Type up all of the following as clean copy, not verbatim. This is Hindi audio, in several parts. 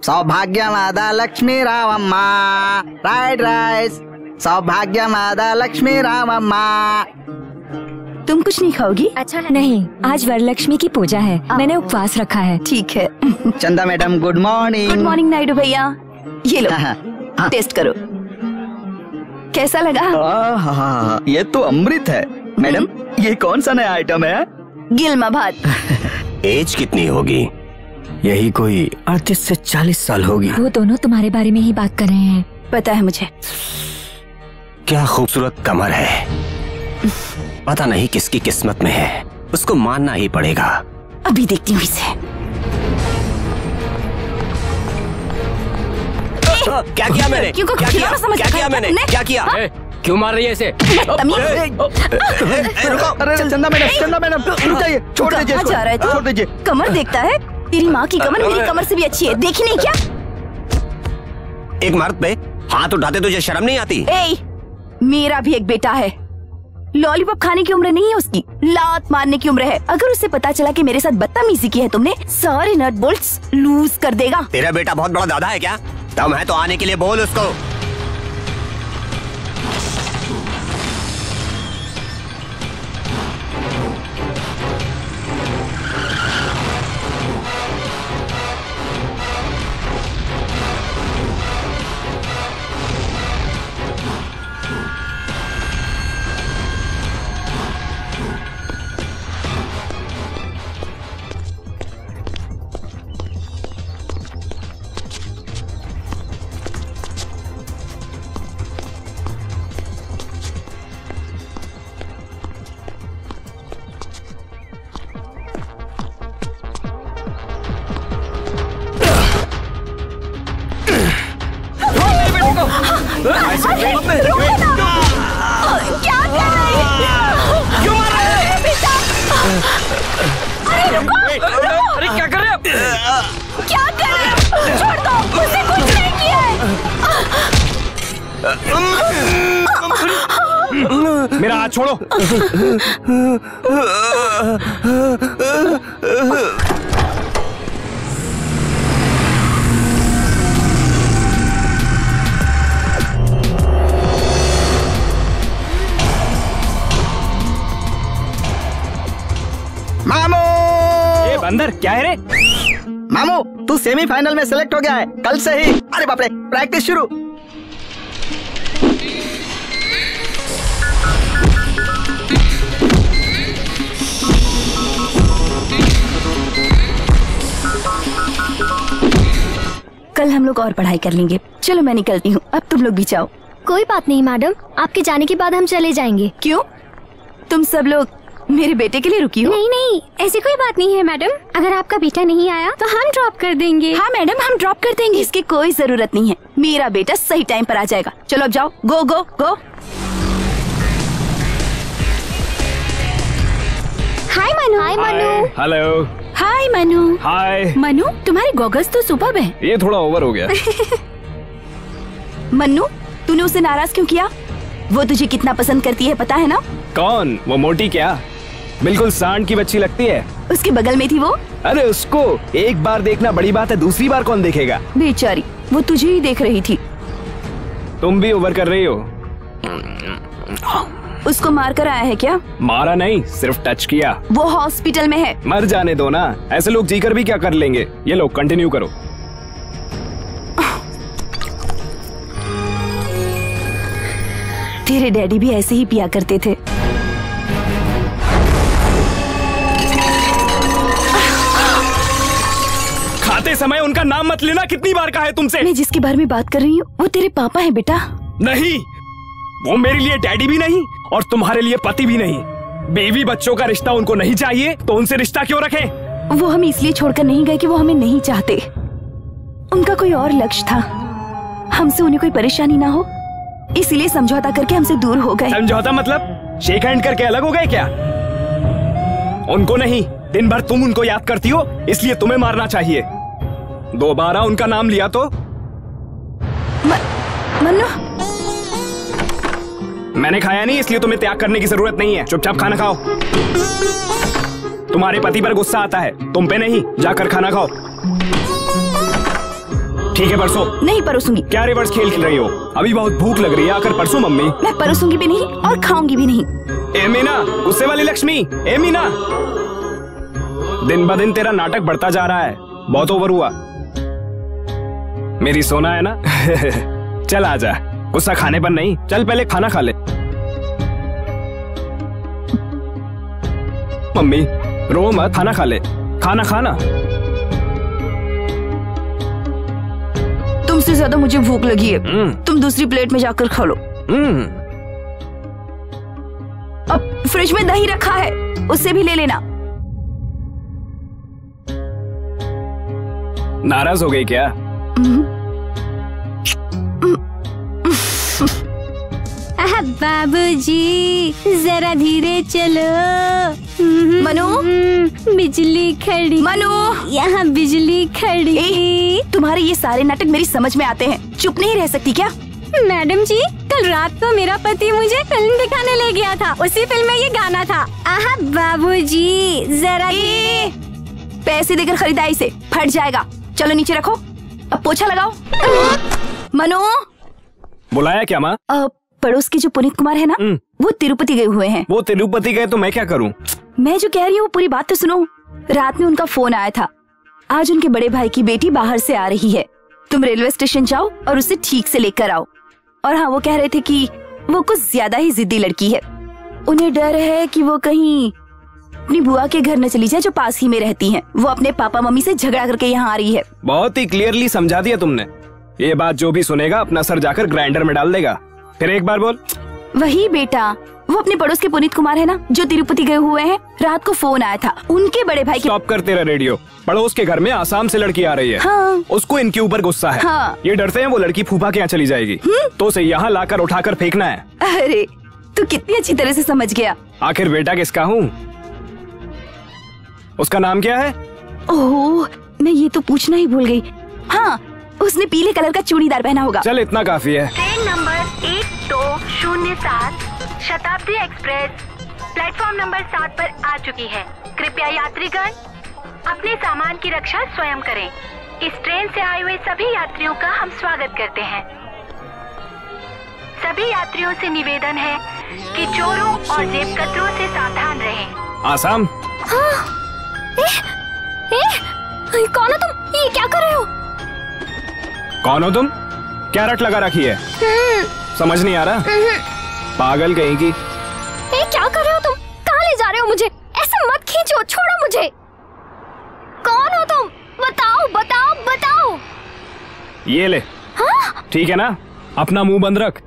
సౌభాగ్యమాద లక్ష్మీ రామమ్మ फ्राइड राइस सौभाग्यमाद लक्ष्मी रामम्मा। तुम कुछ नहीं खाओगी? अच्छा नहीं, आज वरलक्ष्मी की पूजा है, मैंने उपवास रखा है। ठीक है। Chanda madam good morning. Good morning Naidu भैया, ये लो टेस्ट करो, कैसा लगा? ये तो अमृत है। मैडम ये कौन सा नया आइटम है? गिलमा भात। एज कितनी होगी? यही कोई 38 से 40 साल होगी। वो दोनों तुम्हारे बारे में ही बात कर रहे हैं। पता है मुझे। क्या खूबसूरत कमर है, पता नहीं किसकी किस्मत में है, उसको मानना ही पड़ेगा। अभी देखती हूँ इसे। क्या किया मैंने? क्या किया मैंने? क्या किया? क्यों मार रही है इसे? अरे चंदा मैडम रुक जाइए, छोड़ दीजिए, छोड़ दीजिए। कमर देखता है? तेरी माँ की कमर मेरी कमर से भी अच्छी है, देखी नहीं क्या? एक मर्द पे हाथ उठाते तुझे शर्म नहीं आती? मेरा भी एक बेटा है, लॉलीपॉप खाने की उम्र नहीं है उसकी, लात मारने की उम्र है। अगर उसे पता चला कि मेरे साथ बदतमीजी की है तुमने, सारे नट बोल्ट्स लूज कर देगा। तेरा बेटा बहुत बड़ा दादा है क्या? दम है तो आने के लिए बोल उसको। क्या कर रही है? क्यों मार रहे हैं? बेटा, अरे रुको! अरे क्या कर रहे हैं? क्या कर रहे हैं? छोड़ दो, उसने कुछ नहीं किया है। मेरा हाथ छोड़ो। मामू! ये बंदर क्या है रे? मामू तू सेमीफाइनल में सिलेक्ट हो गया है कल से ही। अरे बाप रे, प्रैक्टिस शुरू। कल हम लोग और पढ़ाई कर लेंगे। चलो मैं निकलती हूँ, अब तुम लोग भी जाओ। कोई बात नहीं मैडम, आपके जाने के बाद हम चले जाएंगे। क्यों? तुम सब लोग मेरे बेटे के लिए रुकी हो? नहीं नहीं, ऐसी कोई बात नहीं है मैडम, अगर आपका बेटा नहीं आया तो हम ड्रॉप कर देंगे। हाँ मैडम, हम ड्रॉप कर देंगे, इसकी कोई जरूरत नहीं है। मेरा बेटा सही टाइम पर आ जाएगा। चलो अब जाओ, go go go. Hi Manu. Hi Manu. Hello. Hi Manu. Hi Manu, तुम्हारे गॉगल्स तो सुपर्ब है। ये थोड़ा ओवर हो गया। मन्नू, तूने उसे नाराज क्यों किया? वो तुझे कितना पसंद करती है पता है ना? कौन? वो मोटी क्या बिल्कुल सांड की बच्ची लगती है। उसके बगल में थी वो। अरे उसको एक बार देखना बड़ी बात है, दूसरी बार कौन देखेगा? बेचारी, वो तुझे ही देख रही थी। तुम भी ओवर कर रही हो। उसको मार कर आया है क्या? मारा नहीं, सिर्फ टच किया। वो हॉस्पिटल में है। मर जाने दो ना, ऐसे लोग जीकर भी क्या कर लेंगे। ये लोग कंटिन्यू करो। तेरे डैडी भी ऐसे ही पिया करते थे। खाते समय उनका नाम मत लेना, कितनी बार कहा है तुमसे? मैं जिसके बारे में बात कर रही हूँ वो तेरे पापा है बेटा। नहीं, वो मेरे लिए डैडी भी नहीं और तुम्हारे लिए पति भी नहीं। बीवी बच्चों का रिश्ता उनको नहीं चाहिए तो उनसे रिश्ता क्यों रखें? वो हमें इसलिए छोड़कर नहीं गए कि वो हमें नहीं चाहते। उनका कोई और लक्ष्य था, हमसे उन्हें कोई परेशानी ना हो, इसलिए समझौता करके हमसे दूर हो गए। समझौता मतलब शेक हैंड करके अलग हो गए क्या? उनको नहीं, दिन भर तुम उनको याद करती हो, इसलिए तुम्हें मारना चाहिए। दोबारा उनका नाम लिया तो मन्नू, मैंने खाया नहीं, इसलिए तुम्हें त्याग करने की जरूरत नहीं है। चुपचाप खाना खाओ। तुम्हारे पति पर गुस्सा आता है, तुम पे नहीं। जाकर खाना खाओ। ठीक है परसों। नहीं परोसूंगी। क्या रिवर्स खेल खेल रही हो? अभी बहुत भूख लग रही है, आकर परसों मम्मी। मैं परोसूंगी भी नहीं और खाऊंगी भी नहीं। ए मीना, गुस्से वाली लक्ष्मी। ए मीना, दिन ब दिन तेरा नाटक बढ़ता जा रहा है, बहुत ओवर हुआ। मेरी सोना है ना। चल आजा, गुस्सा खाने पर नहीं, चल पहले खाना खा ले। मम्मी रो मत, खाना खा ले, खाना खाना। तुमसे ज्यादा मुझे भूख लगी है, तुम दूसरी प्लेट में जाकर खा लो। अब फ्रिज में दही रखा है, उससे भी ले लेना। नाराज हो गई क्या? बाबूजी जरा धीरे चलो। मनु, बिजली खड़ी। मनु, यहाँ बिजली खड़ी। तुम्हारे ये सारे नाटक मेरी समझ में आते हैं, चुप नहीं रह सकती क्या? मैडम जी, कल रात को मेरा पति मुझे फिल्म दिखाने ले गया था, उसी फिल्म में ये गाना था। आहा बाबूजी जरा पैसे देकर खरीदा इसे, फट जाएगा। चलो नीचे रखो, अब पोछा लगाओ। मनु, बुलाया क्या माँ? पड़ोस के जो पुनीत कुमार है ना, वो तिरुपति गए हुए हैं। वो तिरुपति गए तो मैं क्या करूं? मैं जो कह रही हूँ पूरी बात तो सुनो। रात में उनका फोन आया था, आज उनके बड़े भाई की बेटी बाहर से आ रही है, तुम रेलवे स्टेशन जाओ और उसे ठीक से लेकर आओ। और हाँ, वो कह रहे थे कि वो कुछ ज्यादा ही जिद्दी लड़की है, उन्हें डर है कि वो कहीं अपनी बुआ के घर न चली जाए जो पास ही में रहती हैं। वो अपने पापा मम्मी से झगड़ा करके यहाँ आ रही है। बहुत ही क्लियरली समझा दिया तुमने। ये बात जो भी सुनेगा अपना सर जाकर ग्राइंडर में डाल देगा। फिर एक बार बोल। वही बेटा, वो अपने पड़ोस के पुनीत कुमार है ना, जो तिरुपति गए हुए हैं। रात को फोन आया था, उनके बड़े भाई के। स्टॉप कर तेरा रेडियो। पड़ोस के घर में आसाम से लड़की आ रही है। हाँ। उसको इनके ऊपर गुस्सा है। हाँ। ये डरते हैं वो लड़की फूफा के यहाँ चली जाएगी, तो उसे यहाँ लाकर उठाकर फेंकना है। अरे तू कितनी अच्छी तरह से समझ गया। आखिर बेटा किसका हूँ? उसका नाम क्या है? ओह, मैं ये तो पूछना ही भूल गई। हाँ, उसने पीले कलर का चूड़ीदार पहना होगा। चल इतना काफी है। ट्रेन नंबर 1207 शताब्दी एक्सप्रेस प्लेटफॉर्म नंबर 7 पर आ चुकी है। कृपया यात्रीगण अपने सामान की रक्षा स्वयं करें। इस ट्रेन से आए हुए सभी यात्रियों का हम स्वागत करते हैं। सभी यात्रियों से निवेदन है कि चोरों और जेब कतरों से सावधान रहें। आसाम। हाँ। कौन हो तुम? ये क्या कर रहे हो? कौन हो तुम? क्या रट लगा रखी है? समझ नहीं आ रहा? पागल कहीं की। क्या कर रहे हो तुम? कहाँ ले जा रहे हो मुझे? ऐसे मत खींचो, छोड़ो मुझे। कौन हो तुम? बताओ बताओ बताओ। ये ले। हाँ? ठीक है ना, अपना मुंह बंद रख।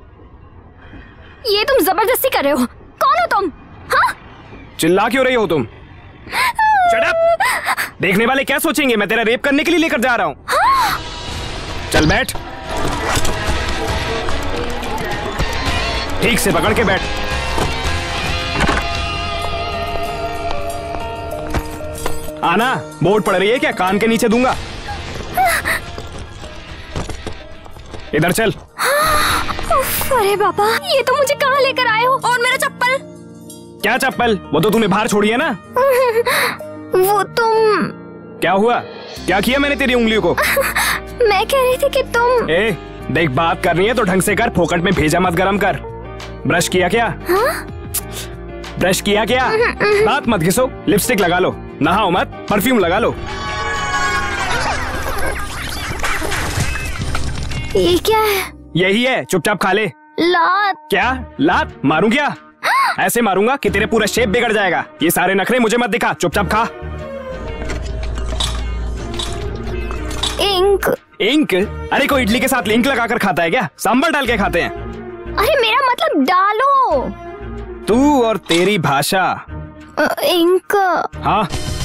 ये तुम जबरदस्ती कर रहे हो। कौन हो तुम? हाँ? चिल्ला क्यों रही हो तुम? Shut up! देखने वाले क्या सोचेंगे मैं तेरा रेप करने के लिए लेकर जा रहा हूँ। हाँ? चल बैठ, ठीक से पकड़ के बैठ। आना, बोर्ड पड़ रही है क्या? कान के नीचे दूंगा। इधर चल। अरे बाबा, ये तो मुझे कहाँ लेकर आए हो? और मेरा चप्पल? क्या चप्पल? वो तो तूने बाहर छोड़ी है ना। वो तुम। क्या हुआ? क्या किया मैंने तेरी उंगलियों को? मैं कह रही थी कि तुम। ए, देख बात करनी है तो ढंग से कर, फोकट में भेजा मत गरम कर। ब्रश किया क्या? हाँ? ब्रश किया क्या? दांत मत घिसो, लिपस्टिक लगा लो, नहाओ मत, परफ्यूम लगा लो। ये क्या है? यही है, चुपचाप खा ले। लात। क्या लात? मारूं क्या? ऐसे मारूंगा कि तेरे पूरा शेप बिगड़ जाएगा। ये सारे नखरे मुझे मत दिखा, चुपचाप खा। इंक। इंक? अरे कोई इडली के साथ इंक लगाकर खाता है क्या? सांभर डाल के खाते हैं। अरे मेरा मतलब डालो। तू और तेरी भाषा। इंक। हाँ।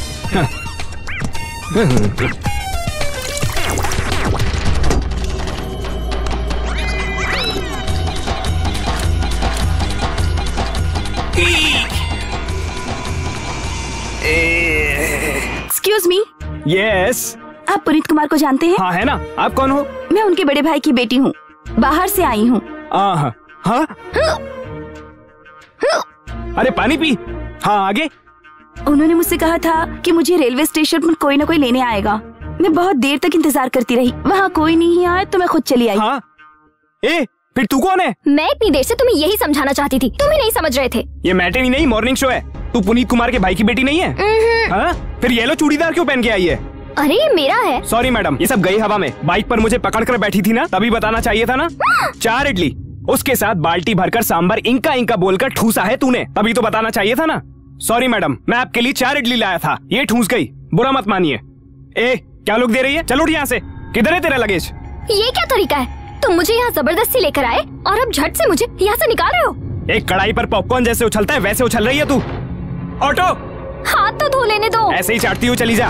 Excuse me. यस। आप पुनीत कुमार को जानते हैं? हाँ है ना। आप कौन हो? मैं उनके बड़े भाई की बेटी हूँ, बाहर से आई हूँ। हाँ। अरे पानी पी। हाँ आगे। उन्होंने मुझसे कहा था कि मुझे रेलवे स्टेशन पर कोई ना कोई लेने आएगा। मैं बहुत देर तक इंतजार करती रही, वहाँ कोई नहीं आया तो मैं खुद चली आई। हाँ? फिर तू कौन है? मैं इतनी देर से तुम्हें यही समझाना चाहती थी, तुम ही नहीं समझ रहे थे। ये मैटिनी नहीं मॉर्निंग शो है। तू पुनीत कुमार के भाई की बेटी नहीं है? हाँ? फिर येलो चूड़ीदार क्यों पहन के आई है? अरे ये मेरा है। सॉरी मैडम, ये सब गई हवा में। बाइक पर मुझे पकड़ कर बैठी थी ना, तभी बताना चाहिए था ना। 4 इडली, उसके साथ बाल्टी भरकर सांबर इंका इंका बोलकर ठूसा है तूने, तभी तो बताना चाहिए था ना। सॉरी मैडम, मैं आपके लिए 4 इडली लाया था, ये ठूस गई, बुरा मत मानिए। क्या लोग दे रही है? चलो उठ यहाँ से। किधर है तेरा लगेज? ये क्या तरीका है? तुम मुझे यहाँ जबरदस्ती लेकर आए और अब झट से मुझे यहाँ से निकाल रहे हो। एक कढ़ाई पर पॉपकॉर्न जैसे उछलता है वैसे उछल रही है तू। ऑटो, हाथ तो धो लेने दो। ऐसे ही चाटती हुई चली जा।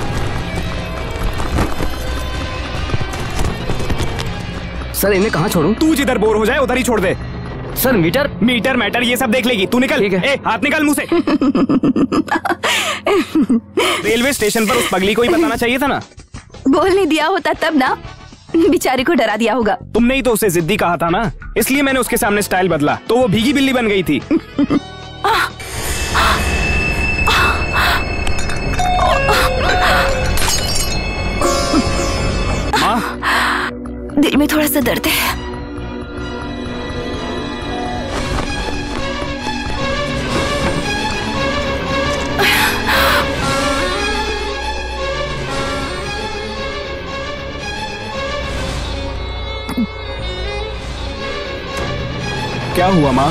सर इन्हें कहाँ छोड़ूं? तू जिधर बोर हो जाए उधर ही छोड़ दे। सर मीटर मैटर ये सब देख लेगी, तू निकल। ठीक है। हाथ निकाल मुंह से। रेलवे स्टेशन पर उस पगली को ही बताना चाहिए था ना। बोलने दिया होता तब ना, बेचारी को डरा दिया होगा। तुमने ही तो उसे जिद्दी कहा था ना, इसलिए मैंने उसके सामने स्टाइल बदला, तो वो भीगी बिल्ली बन गई थी। दिल में थोड़ा सा दर्द है। क्या हुआ माँ?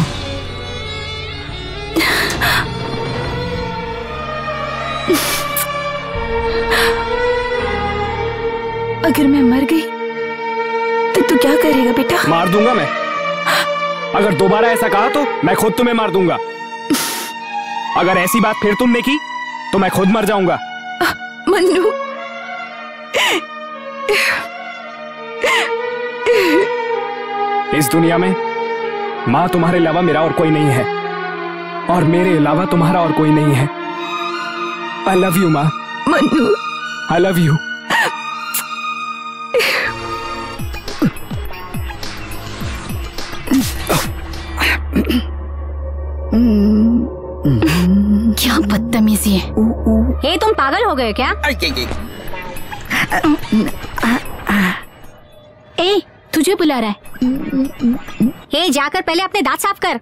अगर मैं मर गई तो तू क्या करेगा बेटा? मार दूंगा मैं। अगर दोबारा ऐसा कहा तो मैं खुद तुम्हें मार दूंगा। अगर ऐसी बात फिर तुमने की तो मैं खुद मर जाऊंगा। मन्नू, इस दुनिया में माँ तुम्हारे अलावा मेरा और कोई नहीं है, और मेरे अलावा तुम्हारा और कोई नहीं है। आई लव यू माँ। Mannu, I love you. क्या बदतमीजी है। हे तुम पागल हो गए क्या? ए तुझे बुला रहा है। हे जाकर पहले अपने दांत साफ कर।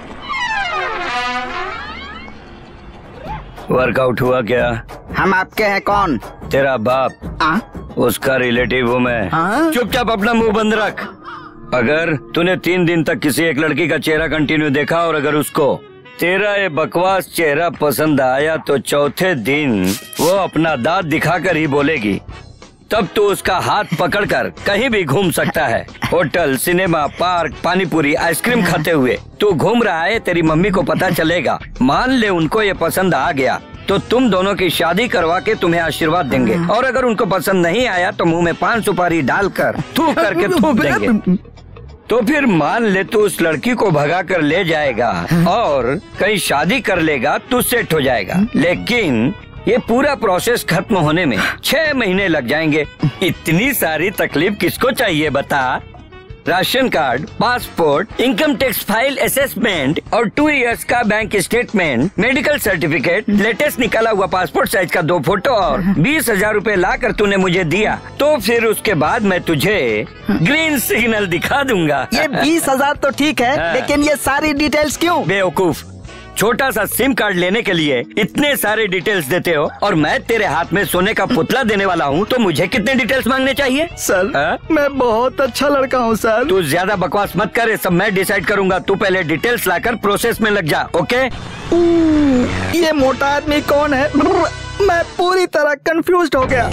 वर्कआउट हुआ क्या? हम आपके हैं कौन? तेरा बाप। उसका रिलेटिव हूँ मैं। चुपचाप अपना मुंह बंद रख। अगर तूने 3 दिन तक किसी एक लड़की का चेहरा कंटिन्यू देखा और अगर उसको तेरा ये बकवास चेहरा पसंद आया तो चौथे दिन वो अपना दांत दिखाकर ही बोलेगी, तब तो उसका हाथ पकड़कर कहीं भी घूम सकता है। Hotel, cinema, park, panipuri, ice cream खाते हुए तू घूम रहा है, तेरी मम्मी को पता चलेगा। मान ले उनको ये पसंद आ गया तो तुम दोनों की शादी करवा के तुम्हें आशीर्वाद देंगे, और अगर उनको पसंद नहीं आया तो मुंह में 5 सुपारी डालकर थूक करके थूक देंगे। तो फिर मान ले तू उस लड़की को भगा कर ले जाएगा और कहीं शादी कर लेगा तो सेट हो जाएगा, लेकिन ये पूरा प्रोसेस खत्म होने में 6 महीने लग जाएंगे। इतनी सारी तकलीफ किसको चाहिए बता? Ration card, passport, income tax file assessment और 2 इयर्स का bank statement, medical certificate, latest निकाला हुआ पासपोर्ट साइज का 2 फोटो और 20,000 रूपए ला कर तूने मुझे दिया, तो फिर उसके बाद मैं तुझे ग्रीन सिग्नल दिखा दूंगा। ये 20,000 तो ठीक है, लेकिन ये सारी डिटेल्स क्यों? बेवकूफ, छोटा सा सिम कार्ड लेने के लिए इतने सारे डिटेल्स देते हो, और मैं तेरे हाथ में सोने का पुतला देने वाला हूँ, तो मुझे कितने डिटेल्स मांगने चाहिए? सर, मैं बहुत अच्छा लड़का हूँ सर। तू ज्यादा बकवास मत कर, सब मैं डिसाइड करूंगा। तू पहले डिटेल्स लाकर प्रोसेस में लग जा, ओके? ये मोटा आदमी कौन है? मैं पूरी तरह कंफ्यूज्ड हो गया।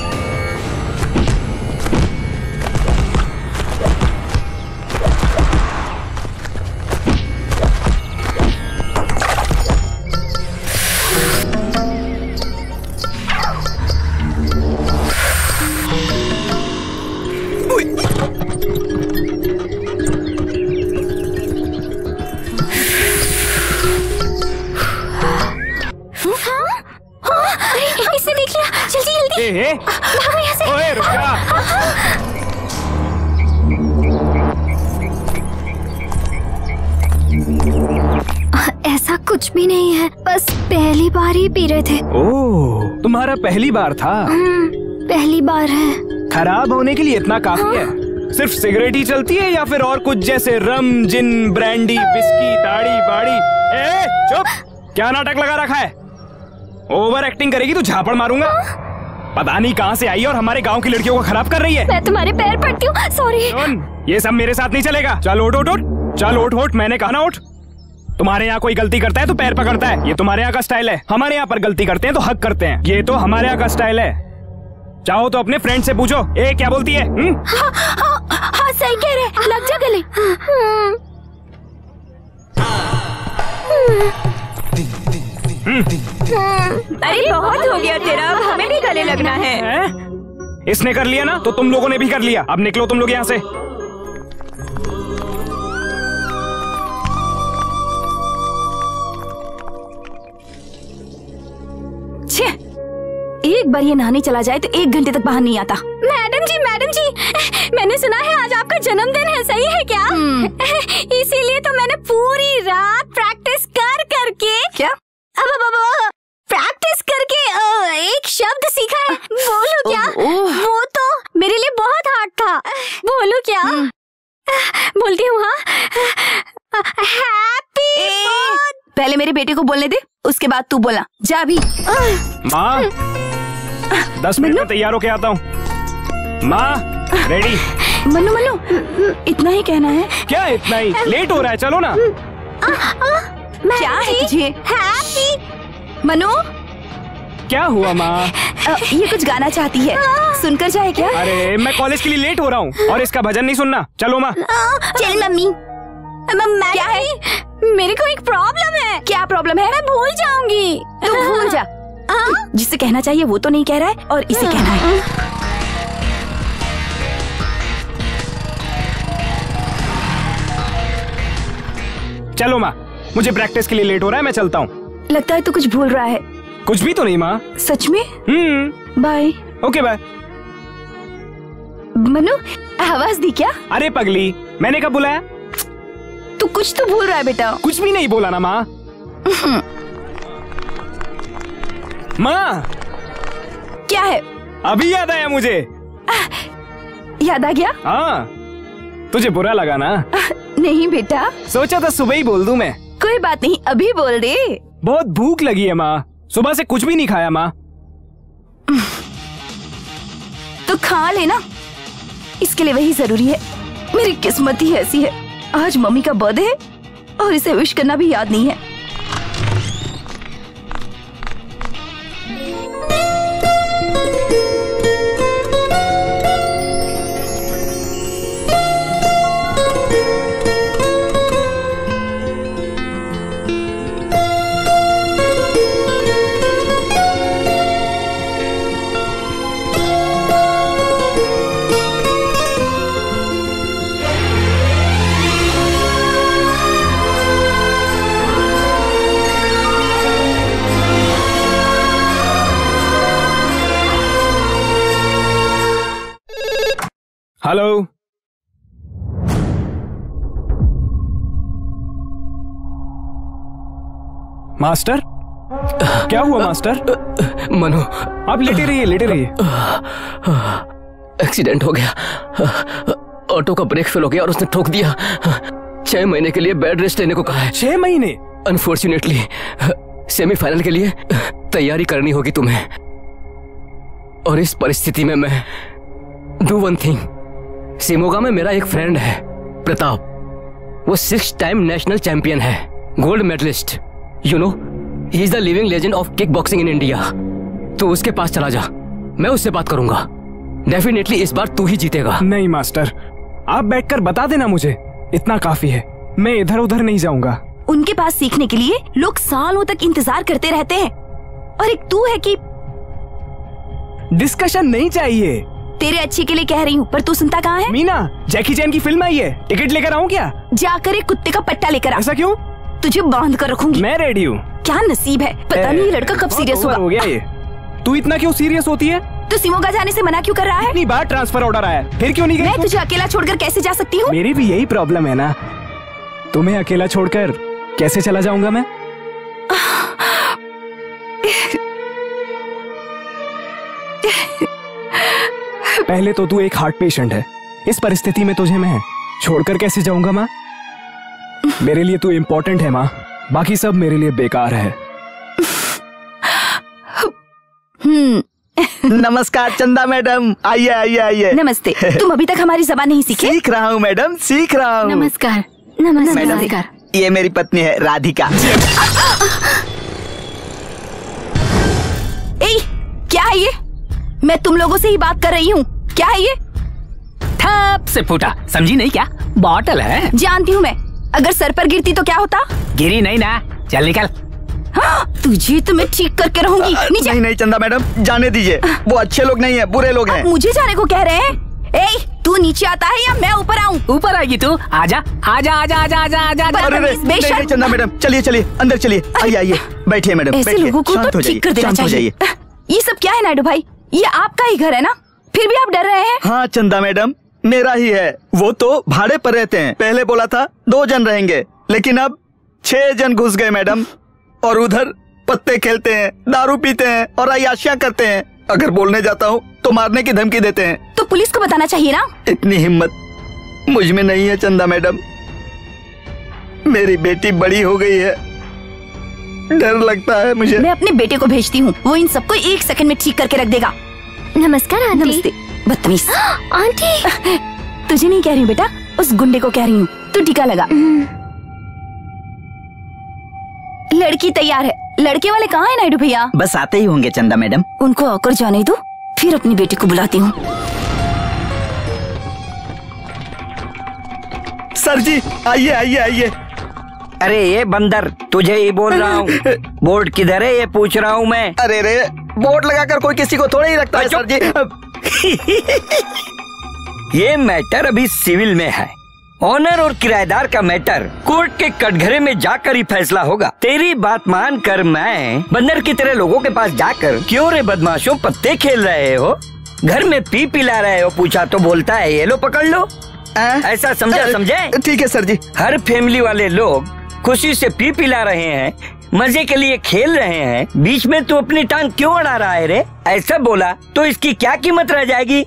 इसे देख लिया, जल्दी जल्दी भागो यहाँ से। ओए रुक जा। ऐसा कुछ भी नहीं है, बस पहली बार ही पी रहे थे। ओह, तुम्हारा पहली बार था? पहली बार है। खराब होने के लिए इतना काफी है? सिर्फ सिगरेट ही चलती है या फिर और कुछ जैसे रम, जिन, ब्रांडी, विस्की, दाढ़ी बाड़ी? ए, चुप! क्या नाटक लगा रखा है? ओवर एक्टिंग करेगी तो झापड़ मारूंगा। पता नहीं कहाँ से आई और हमारे गांव की लड़कियों को खराब कर रही है। मैं तुम्हारे पैर पड़ती हूँ, सॉरी। ये सब मेरे साथ नहीं चलेगा। चल उठ उठ उठ, चल उठ उठ, मैंने कहा ना उठ। तुम्हारे यहाँ कोई गलती करता है तो पैर पकड़ता है, ये तुम्हारे यहाँ का स्टाइल है। हमारे यहाँ पर गलती करते हैं तो हक करते हैं, ये तो हमारे यहाँ का स्टाइल है। चाहो तो अपने फ्रेंड से पूछो, ए क्या बोलती है? हाँ, सही कह रहे, लग जा गले। अरे बहुत हो गया तेरा, अब हमें भी गले लगना है। इसने कर लिया ना तो तुम लोगों ने भी कर लिया। अब निकलो तुम लोग यहाँ से। एक बार ये नहाने चला जाए तो 1 घंटे तक बाहर नहीं आता। मैडम जी, मैंने सुना है आज आपका जन्मदिन है, सही है क्या? इसीलिए तो मैंने पूरी रात प्रैक्टिस कर करके प्रैक्टिस करके एक शब्द सीखा है। बोलूं क्या? वो तो मेरे लिए बहुत हार्ड था। बोलूं क्या? बोलती हूँ। हाँ, हैप्पी। पहले मेरे बेटे को बोलने दे, उसके बाद तू बोला। जा भी। माँ 10 मिनट में तैयार होके आता हूँ। माँ रेडी? मन्नू इतना ही कहना है क्या? इतना ही? लेट हो रहा है, चलो ना। क्या है तुझे? हैप्पी। मनु, क्या हुआ माँ? ये कुछ गाना चाहती है, सुनकर जाए क्या? अरे मैं कॉलेज के लिए लेट हो रहा हूँ और इसका भजन नहीं सुनना। चलो माँ। चल मम्मी। क्या है? मेरे को एक प्रॉब्लम है। क्या प्रॉब्लम है? मैं भूल जाऊंगी। तू भूल जा। जिसे कहना चाहिए वो तो नहीं कह रहा है और इसे कहना है। चलो माँ, मुझे प्रैक्टिस के लिए लेट हो रहा है, मैं चलता हूँ। लगता है तू कुछ भूल रहा है। कुछ भी तो नहीं माँ। सच में? बाय। Okay bye. मनु, आवाज दी क्या? अरे पगली, मैंने कब बुलाया? तू कुछ तो भूल रहा है बेटा। कुछ भी नहीं बोला ना माँ। माँ क्या है? अभी याद आया मुझे। याद आ गया? हाँ, तुझे बुरा लगा ना? नहीं बेटा, सोचा था सुबह ही बोल दूं मैं। कोई बात नहीं, अभी बोल दे। बहुत भूख लगी है माँ, सुबह से कुछ भी नहीं खाया माँ। तो खा लेना, इसके लिए वही जरूरी है। मेरी किस्मत ही ऐसी है, आज मम्मी का बर्थडे है और इसे विश करना भी याद नहीं है। Hello, master? क्या हुआ मास्टर? मनु, आप लेटे रहिए, लेटे रहिए। एक्सीडेंट हो गया, ऑटो का ब्रेक फेल हो गया और उसने ठोक दिया। 6 महीने के लिए बेड रेस्ट लेने को कहा है। 6 महीने? अनफॉर्चुनेटली सेमीफाइनल के लिए तैयारी करनी होगी तुम्हें, और इस परिस्थिति में मैं डू वन थिंग। शिमोगा में मेरा एक फ्रेंड है प्रताप, वो 6 टाइम नेशनल चैंपियन है, gold medallist. You know, he is the living legend of kick boxing in India. तो उसके पास चला जा, मैं उससे बात करूंगा। डेफिनेटली इस बार तू ही जीतेगा। नहीं मास्टर, आप बैठकर बता देना मुझे, इतना काफी है। मैं इधर उधर नहीं जाऊंगा। उनके पास सीखने के लिए लोग सालों तक इंतजार करते रहते हैं, और एक तू है कि डिस्कशन नहीं चाहिए। तेरे अच्छे के लिए कह रही हूँ, पर तू सुनता कहाँ है? मीना, जैकी चैन की फिल्म आई है, टिकट लेकर आऊँ क्या? जाकर एक कुत्ते का पट्टा लेकर आ। ऐसा क्यों? तुझे बांध कर रखूंगी। मैं रेडी हूँ। क्या नसीब है, पता नहीं ये लड़का कब सीरियस होगा। हो गया ये। तू इतना क्यों सीरियस होती है? तो शिमोगा जाने से मना क्यों कर रहा है? इतनी बार ट्रांसफर ऑर्डर आया, फिर क्यों नहीं गई? मैं तुझे अकेला छोड़कर कैसे जा सकती हूँ? मेरी भी यही प्रॉब्लम है ना, तुम्हें अकेला छोड़कर कैसे चला जाऊंगा मैं? पहले तो तू एक हार्ट पेशेंट है। इस परिस्थिति में तुझे मैं छोड़कर कैसे जाऊंगा माँ? मेरे लिए तू इम्पोर्टेंट है माँ, बाकी सब मेरे लिए बेकार है। नमस्कार चंदा मैडम, आइए आइए आइए। नमस्ते। तुम अभी तक हमारी जबान नहीं सीखे? सीख रहा हूँ मैडम, सीख रहा हूँ। नमस्कार। मैडम, ये मेरी पत्नी है राधिका। ए, क्या है ये? मैं तुम लोगों से ही बात कर रही हूँ। क्या है ये? ठप से फूटा, समझी नहीं क्या? बॉटल है। जानती हूँ मैं, अगर सर पर गिरती तो क्या होता? गिरी नहीं ना, चल निकल। हाँ, तुझे तो मैं ठीक करके रहूंगी। नीचे। नहीं नहीं चंदा मैडम, जाने दीजिए, वो अच्छे लोग नहीं है, बुरे लोग हैं। मुझे जाने को कह रहे हैं? ए, तू नीचे आता है या मैं ऊपर आऊँ? ऊपर आएगी तू, आजा आजा आजा आजा आजा आजा। अरे नहीं चंदा मैडम, चलिए चलिए अंदर चलिए, आइए आइए, बैठिए मैडम, ऐसे लोगों को तो ठीक कर देना चाहिए। ये सब क्या है नायडू भाई? ये आपका ही घर है ना, फिर भी आप डर रहे हैं? हाँ चंदा मैडम, मेरा ही है। वो तो भाड़े पर रहते हैं, पहले बोला था 2 जन रहेंगे, लेकिन अब 6 जन घुस गए मैडम। और उधर पत्ते खेलते हैं, दारू पीते हैं और अय्याशियां करते हैं। अगर बोलने जाता हूँ तो मारने की धमकी देते हैं। तो पुलिस को बताना चाहिए ना। इतनी हिम्मत मुझ में नहीं है चंदा मैडम। मेरी बेटी बड़ी हो गई है, डर लगता है मुझे। मैं अपने बेटे को भेजती हूँ, वो इन सबको 1 सेकंड में ठीक करके रख देगा। नमस्कार आंटी। नमस्ते। बदतमीज। आंटी, तुझे नहीं कह रही हूँ बेटा, उस गुंडे को कह रही हूँ। तू टीका लगा। लड़की तैयार है। लड़के वाले कहाँ है नायडू भैया? बस आते ही होंगे चंदा मैडम। उनको आकर जाने दो, फिर अपनी बेटी को बुलाती हूँ। सर जी आइए आइए आइए। अरे ये बंदर, तुझे ही बोल रहा हूँ। बोर्ड किधर है ये पूछ रहा हूँ मैं। अरे रे, बोर्ड लगाकर कोई किसी को थोड़ा ही रखता है सर जी। ये मैटर अभी सिविल में है। ऑनर और किराएदार का मैटर कोर्ट के कटघरे में जाकर ही फैसला होगा। तेरी बात मानकर मैं बंदर की तरह लोगों के पास जाकर, क्यों रे बदमाशों पत्ते खेल रहे हो, घर में पी पिला रहे हो, पूछा तो बोलता है ये लो पकड़ लो। ऐसा समझे? ठीक है सर जी। हर फैमिली वाले लोग खुशी से पी पिला रहे हैं, मजे के लिए खेल रहे हैं, बीच में तू अपनी टांग क्यों अड़ा रहा है रे? ऐसा बोला तो इसकी क्या कीमत रह जाएगी?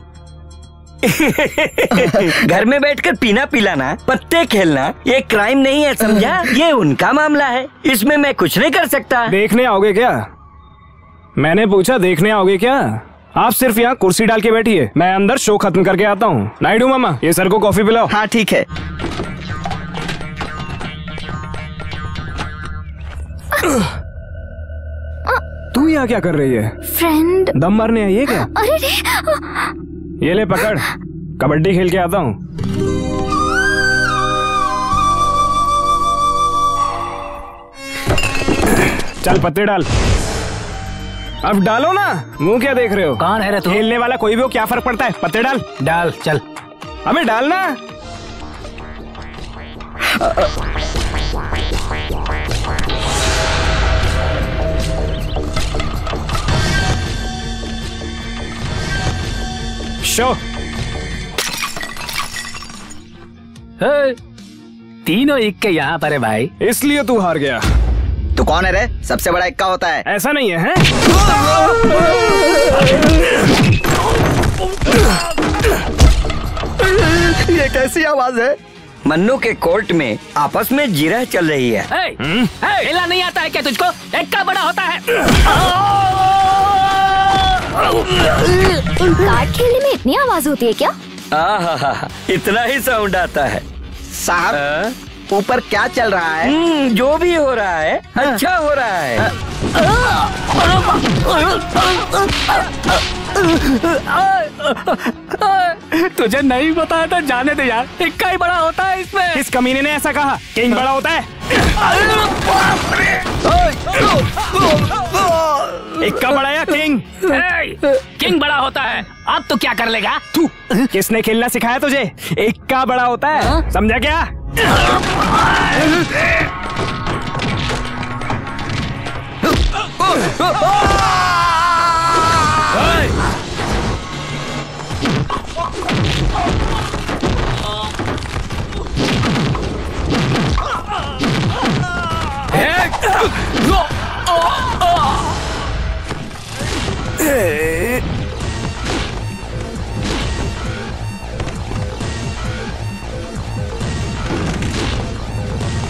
घर में बैठकर पीना पिलाना, पत्ते खेलना ये क्राइम नहीं है, समझा? ये उनका मामला है, इसमें मैं कुछ नहीं कर सकता। देखने आओगे क्या? मैंने पूछा देखने आओगे क्या? आप सिर्फ यहाँ कुर्सी डाल के बैठिए, मैं अंदर शो खत्म करके आता हूँ। नायडू मामा, ये सर को कॉफी पिलाओ। हाँ ठीक है। तू यहाँ क्या कर रही है? फ्रेंड। दम मारने आई है क्या? अरे रे। ये ले पकड़, कबड्डी खेल के आता हूँ। चल पत्ते डाल। अब डालो ना, मुंह क्या देख रहे हो? कौन है रे तू? खेलने वाला कोई भी हो, क्या फर्क पड़ता है? पत्ते डाल। डाल चल। अबे डाल ना। शो। तीनों इक्के यहाँ पर है भाई। इसलिए तू हार गया। तू कौन है रे? सबसे बड़ा इक्का होता है। ऐसा नहीं है, हैं? ये कैसी आवाज है? मन्नू के कोर्ट में आपस में जिरह चल रही है। खेलना नहीं आता है क्या तुझको? इक्का बड़ा होता है। कार्ड खेलने में इतनी आवाज होती है क्या? इतना ही साउंड आता है। साहब, ऊपर क्या चल रहा है? जो भी हो रहा है अच्छा हो रहा है। तुझे नहीं बताया तो जाने दे यार, इक्का ही बड़ा होता है इसमें। किस कमीने ने ऐसा कहा? किंग बड़ा होता है। इक्का बड़ा या किंग? किंग बड़ा होता है। अब तो क्या कर लेगा तू? किसने खेलना सिखाया तुझे? इक्का बड़ा होता है, समझा क्या?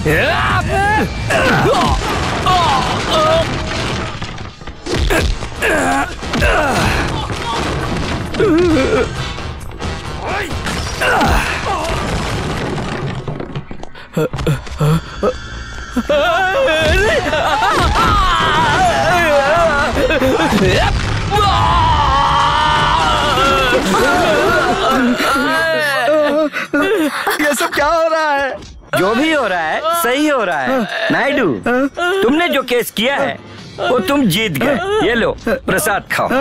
ये सब क्या हो रहा है? जो भी हो रहा है सही हो रहा है। नायडू, तुमने जो केस किया है वो तुम जीत गए। ये लो प्रसाद खाओ।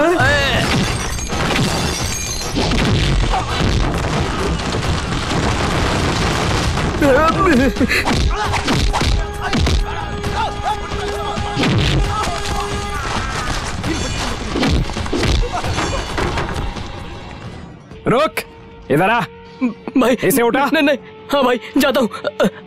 रुक, इधर आ भाई। इसे उठा। नहीं नहीं, हाँ भाई जाता हूँ।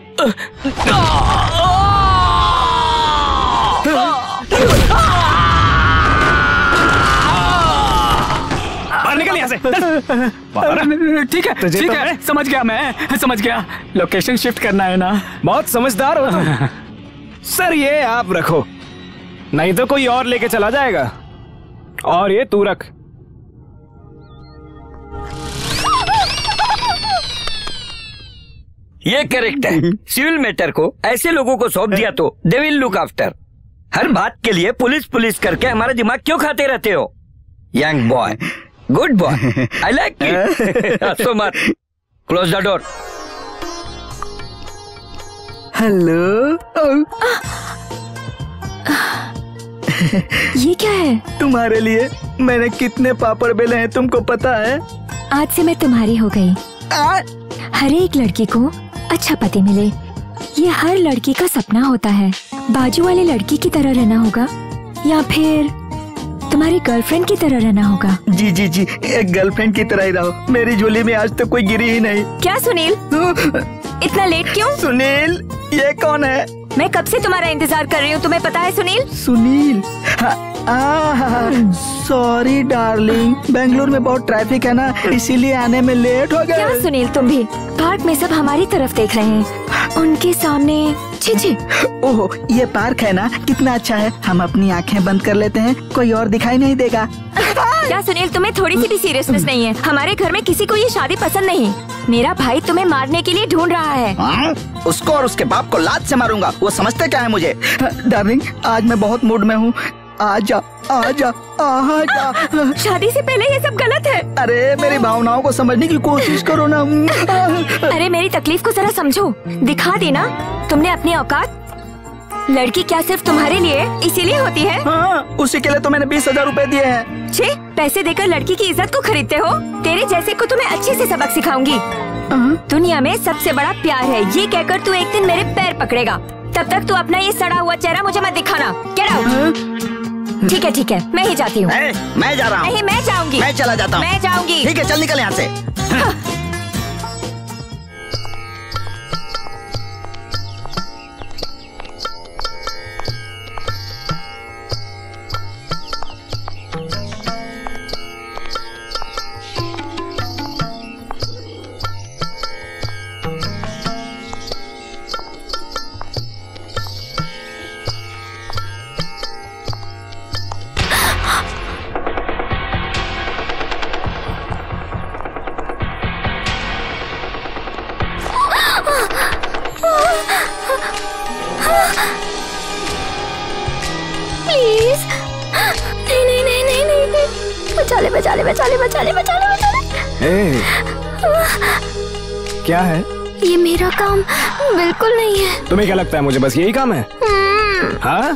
बाहर निकल यहाँ से। ठीक है ठीक है, समझ गया, मैं समझ गया। लोकेशन शिफ्ट करना है ना। बहुत समझदार हो तुम। सर ये आप रखो, नहीं तो कोई और लेके चला जाएगा। और ये तू रख। ये करेक्ट है। सिविल मैटर को ऐसे लोगों को सौंप दिया तो दे विल लुक आफ्टर। हर बात के लिए पुलिस पुलिस करके हमारा दिमाग क्यों खाते रहते हो? Young boy, good boy, I like it. हंसो मत, क्लोज द डोर। हेलो। ये क्या है? तुम्हारे लिए मैंने कितने पापड़ बेले हैं तुमको पता है? आज से मैं तुम्हारी हो गई। हर एक लड़की को अच्छा पति मिले, ये हर लड़की का सपना होता है। बाजू वाले लड़की की तरह रहना होगा या फिर तुम्हारी गर्लफ्रेंड की तरह रहना होगा? जी जी जी, एक गर्लफ्रेंड की तरह ही रहो। मेरी झोली में आज तक कोई गिरी ही नहीं। क्या सुनील, इतना लेट क्यों? सुनील, ये कौन है? मैं कब से तुम्हारा इंतजार कर रही हूँ, तुम्हें पता है सुनील? सुनील, सॉरी डार्लिंग, बेंगलुरु में बहुत ट्रैफिक है ना, इसीलिए आने में लेट हो गए। क्या सुनील, तुम भी पार्क में सब हमारी तरफ देख रहे हैं, उनके सामने छी। ओहो, ये पार्क है ना, कितना अच्छा है। हम अपनी आंखें बंद कर लेते हैं, कोई और दिखाई नहीं देगा। क्या सुनील, तुम्हें थोड़ी सी भी सीरियसनेस नहीं है? हमारे घर में किसी को ये शादी पसंद नहीं। मेरा भाई तुम्हें मारने के लिए ढूंढ रहा है। उसको और उसके बाप को लात से मारूंगा, वो समझते क्या है मुझे। डार्लिंग, आज मैं बहुत मूड में हूँ, आजा आजा आजा। शादी से पहले ये सब गलत है। अरे मेरी भावनाओं को समझने की कोशिश करो ना। अरे मेरी तकलीफ को जरा समझो, दिखा देना तुमने अपनी औकात। लड़की क्या सिर्फ तुम्हारे लिए इसीलिए होती है? हाँ, उसी के लिए तो मैंने 20,000 रुपए दिए हैं। छे, पैसे देकर लड़की की इज्जत को खरीदते हो? तेरे जैसे को तुम्हें अच्छे से सबक सिखाऊंगी। दुनिया में सबसे बड़ा प्यार है, ये कहकर तू एक दिन मेरे पैर पकड़ेगा। तब तक तू अपना ये सड़ा हुआ चेहरा मुझे मत दिखाना। Get out. ठीक है, मैं ही जाती हूँ। मैं जा रहा हूँ। नहीं, मैं जाऊंगी। मैं चला जाता हूँ। मैं जाऊंगी। ठीक है, चल निकल यहाँ से। प्लीज, नहीं, बचा ले। क्या है? ये मेरा काम बिल्कुल नहीं है। तुम्हें क्या लगता है मुझे बस यही काम है? हाँ,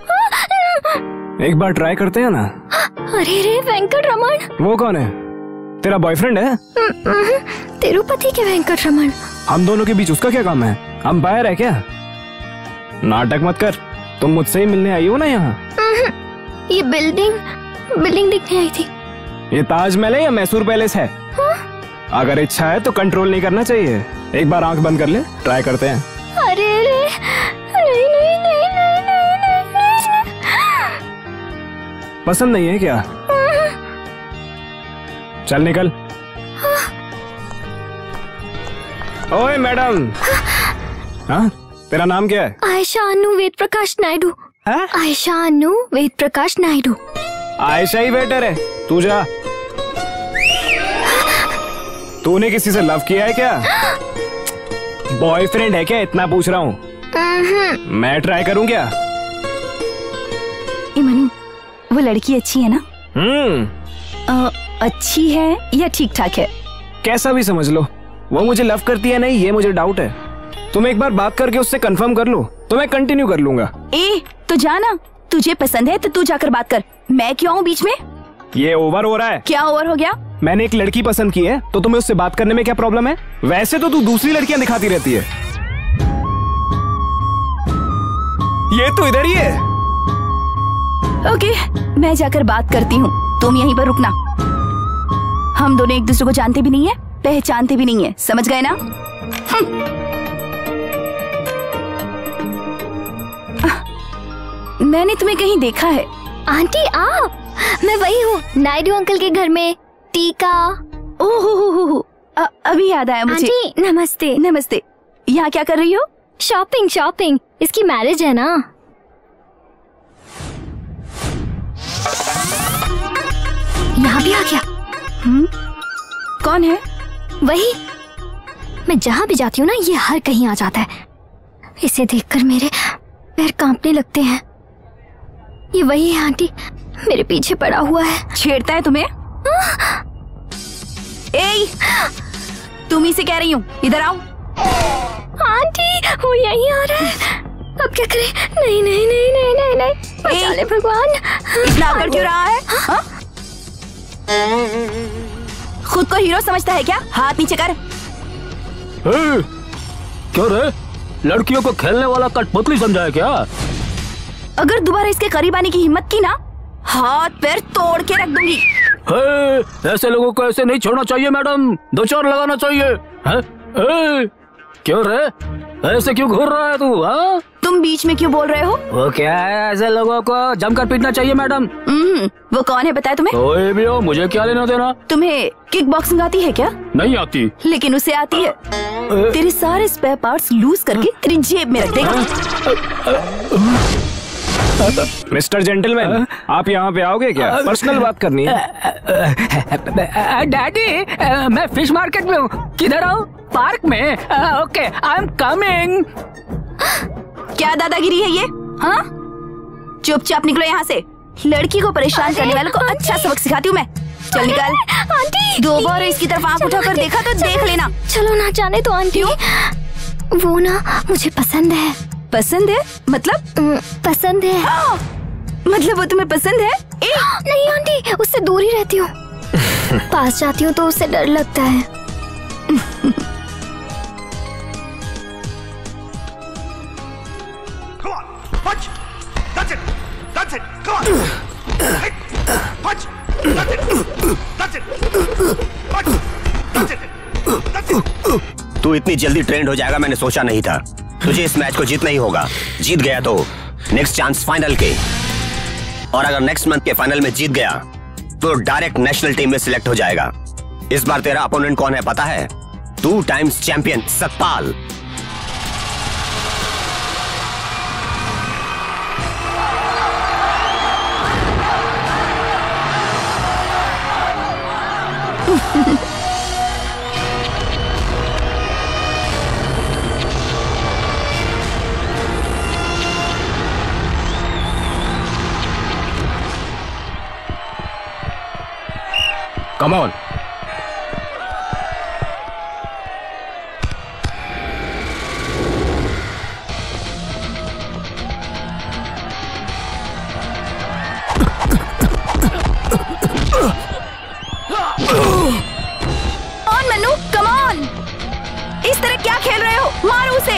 एक बार ट्राई करते हैं ना। अरे रे वेंकट रमन। वो कौन है? तेरा बॉयफ्रेंड है? तिरुपति के वेंकट रमन। हम दोनों के बीच उसका क्या काम है? अंपायर है क्या? नाटक मत कर, तुम मुझसे ही मिलने आई हो ना यहाँ? ये बिल्डिंग दिखने आई थी। ये ताजमहल है या मैसूर पैलेस है? अगर इच्छा है तो कंट्रोल नहीं करना चाहिए। एक बार आंख बंद कर ले, ट्राई करते हैं। अरे नहीं। पसंद नहीं है क्या? चल निकल। ओए मैडम। हाँ, तेरा नाम क्या है? आयशा अनु वेद प्रकाश नायडू। आयशा अनु वेद प्रकाश नायडू। आयशा ही बेटर है, तू जा। तूने किसी से लव किया है क्या? बॉयफ्रेंड है क्या? इतना पूछ रहा हूँ। मैं ट्राई करूँ क्या? मनु, वो लड़की अच्छी है ना? अच्छी है या ठीक ठाक है? कैसा भी समझ लो, वो मुझे लव करती है नहीं, ये मुझे डाउट है। तुम एक बार बात करके उससे कंफर्म कर लो तो मैं कंटिन्यू कर लूंगा। तो जाना, तुझे पसंद है तो तू जाकर बात कर, मैं क्यों हूँ बीच में? ये ओवर हो रहा है। क्या ओवर हो गया? मैंने एक लड़की पसंद की है तो तुम्हें उससे बात करने में क्या प्रॉब्लम है? वैसे तो तू दूसरी लड़कियां दिखाती रहती है। ये तो इधर ही है। ओके, मैं जाकर बात करती हूँ, तुम यहीं पर रुकना। हम दोनों एक दूसरे को जानते भी नहीं है, पहचानते भी नहीं है, समझ गए ना? मैंने तुम्हें कहीं देखा है। आंटी आप, मैं वही हूँ, नायडू अंकल के घर में टीका। ओहो, अभी याद आया मुझे। आंटी नमस्ते। नमस्ते। यहाँ क्या कर रही हो? शॉपिंग शॉपिंग, इसकी मैरिज है ना। यहाँ भी आ गया। कौन है? वही, मैं जहाँ भी जाती हूँ ना ये हर कहीं आ जाता है। इसे देखकर मेरे पैर कांपने लगते हैं। ये वही है आंटी, मेरे पीछे पड़ा हुआ है। छेड़ता है तुम्हें? ए, तुम ही से कह रही हूँ, इधर आओ। आंटी वो यहीं आ रहा है, अब क्या करें? नहीं नहीं नहीं नहीं नहीं नहीं, बचा ले भगवान। इतना अकड़ क्यों रहा है? खुद को हीरो समझता है क्या? हाथ नीचे कर। क्यों रे, लड़कियों को खेलने वाला कठपुतली समझा है क्या? अगर दोबारा इसके करीब आने की हिम्मत की ना, हाथ पैर तोड़ के रख दूंगी। ऐसे लोगों को ऐसे नहीं छोड़ना चाहिए मैडम, दो चार लगाना चाहिए। क्यों रे, ऐसे क्यों घूर रहा है तू? हाँ, तुम बीच में क्यों बोल रहे हो? वो क्या है, ऐसे लोगों को जमकर पीटना चाहिए मैडम। वो कौन है बताया तुम्हें? कोई भी हो, मुझे क्या लेना देना। तुम्हें किक बॉक्सिंग आती है क्या? नहीं आती। लेकिन उसे आती है। तेरे सारे स्पेयर पार्ट्स लूज करके तेरी जेब में रख देगा। मिस्टर जेंटलमैन, आप यहाँ पे आओगे क्या? पर्सनल बात करनी है। डैडी, मैं फिश मार्केट में हूँ, किधर आऊँ? पार्क में? Okay, I am coming. क्या दादागिरी है ये? हाँ, चुपचाप निकलो यहाँ से। लड़की को परेशान करने वालों को अच्छा सबक सिखाती हूँ मैं। चल निकल। आंटी दो बार इसकी तरफ आंख उठाकर देखा तो देख लेना। चलो ना जाने तो आंटी, वो ना मुझे पसंद है। पसंद है? मतलब? पसंद है। मतलब वो तुम्हें पसंद है? नहीं आंटी, उससे दूर ही रहती हूँ। पास जाती हूँ तो उससे डर लगता है। तू इतनी जल्दी ट्रेंड हो जाएगा मैंने सोचा नहीं था। तुझे इस मैच को जीतना ही होगा। जीत गया तो नेक्स्ट चांस फाइनल के, और अगर नेक्स्ट मंथ के फाइनल में जीत गया तो डायरेक्ट नेशनल टीम में सिलेक्ट हो जाएगा। इस बार तेरा अपोनेंट कौन है पता है? 2 times champion Satpal. Come on. On Manu, come on. इस तरह क्या खेल रहे हो? मारो उसे।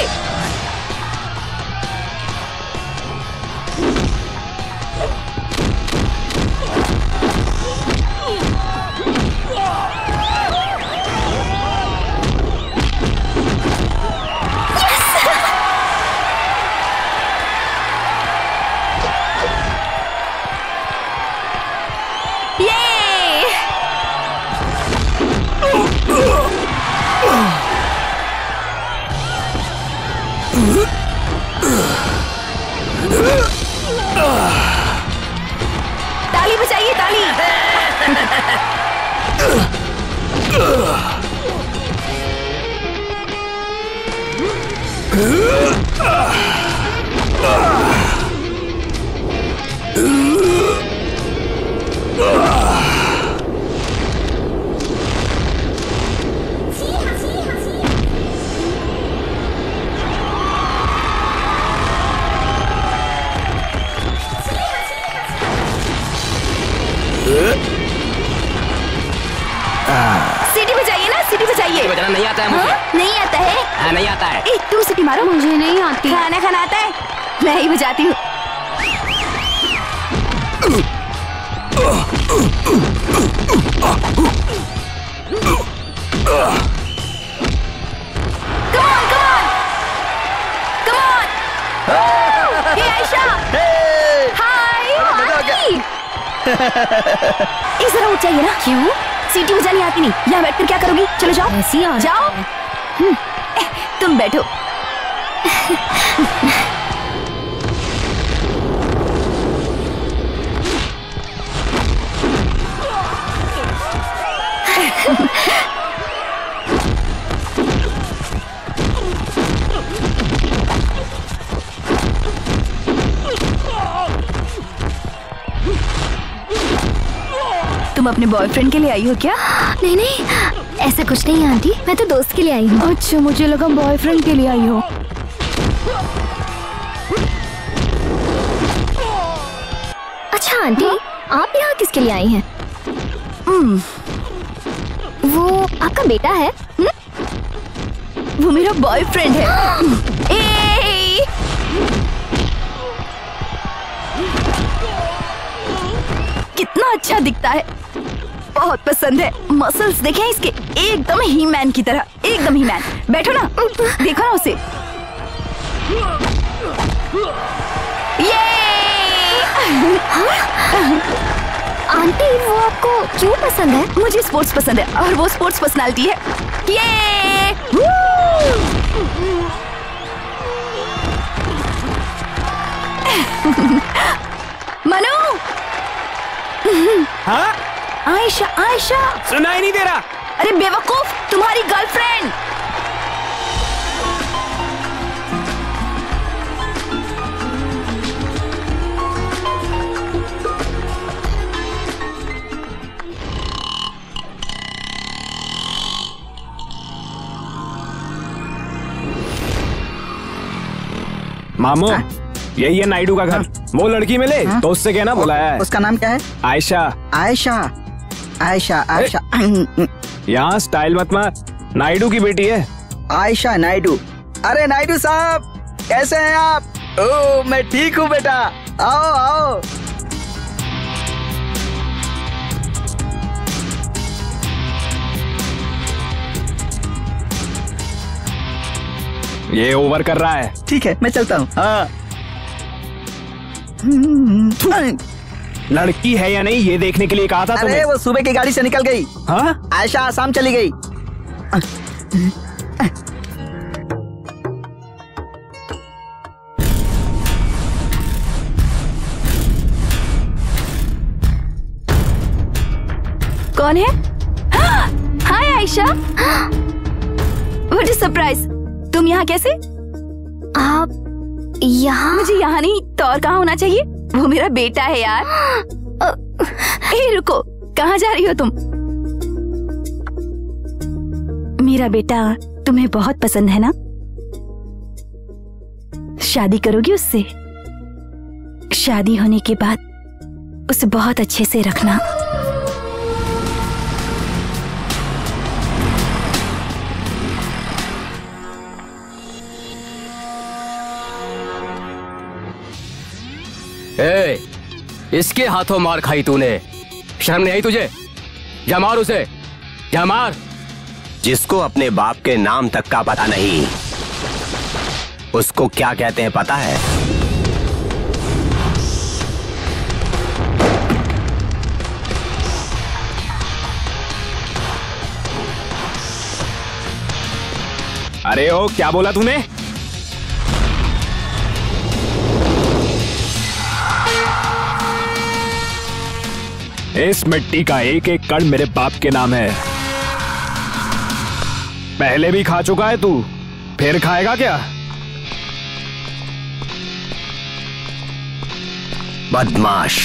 सीटी बजाइए ना, सीटी बजाइए। बजाना नहीं आता है मुझे। हाँ? नहीं आता है? हाँ, नहीं आता है। तुम सीटी मारो। मुझे नहीं आती। खाना खाना आता है? मैं ही बजाती हूँ। एक जरा उठ जाइए ना। क्यों? सीटी बजानी आती नहीं, यहाँ बैठकर क्या करोगी? चलो जाओ। ऐसी आ जाओ। तुम बैठो। तुम अपने बॉयफ्रेंड के लिए आई हो क्या? नहीं नहीं, ऐसा कुछ नहीं आंटी, मैं तो दोस्त के लिए आई हूँ। अच्छा, मुझे लगा बॉयफ्रेंड के लिए आई हो। अच्छा आंटी, आप यहाँ किसके लिए आई हैं? वो आपका बेटा है? वो मेरा बॉयफ्रेंड है। कितना अच्छा दिखता है, बहुत पसंद है। मसल्स देखे इसके, एकदम ही मैन की तरह, एकदम ही मैन। बैठो ना, देखो ना उसे। ये आंटी, वो आपको क्यों पसंद है? मुझे स्पोर्ट्स पसंद है और वो स्पोर्ट्स पर्सनालिटी है। ये मनु। हाँ? आयशा, आयशा। सुनाई नहीं दे रहा। अरे बेवकूफ, तुम्हारी गर्लफ्रेंड। मामू, यही है नायडू का घर। वो लड़की मिले तो उससे कहना बुलाया है। उसका नाम क्या है? आयशा। आयशा, आयशा, आयशा। यहाँ स्टाइल मत मार, नायडू की बेटी है। आयशा नायडू। अरे नायडू साहब, कैसे हैं आप? ओ, मैं ठीक हूँ बेटा, आओ आओ। ये ओवर कर रहा है। ठीक है, मैं चलता हूँ। हाँ। लड़की है या नहीं ये देखने के लिए कहा था तुम्हें। अरे वो सुबह की गाड़ी से निकल गई। हाँ? आयशा आसाम चली गई। कौन है? Hi Ayesha. What is surprise? तुम यहाँ कैसे? आप यहाँ? मुझे यहाँ नहीं तो और कहाँ होना चाहिए? वो मेरा बेटा है यार। रुको, कहाँ जा रही हो तुम? मेरा बेटा तुम्हें बहुत पसंद है ना? शादी करोगी उससे? शादी होने के बाद उसे बहुत अच्छे से रखना। ए, इसके हाथों मार खाई तूने, शर्म नहीं आई तुझे? जा मार उसे, जा मार। जिसको अपने बाप के नाम तक का पता नहीं, उसको क्या कहते हैं पता है? अरे ओ, क्या बोला तूने? इस मिट्टी का एक एक कण मेरे बाप के नाम है। पहले भी खा चुका है तू, फिर खाएगा क्या? बदमाश।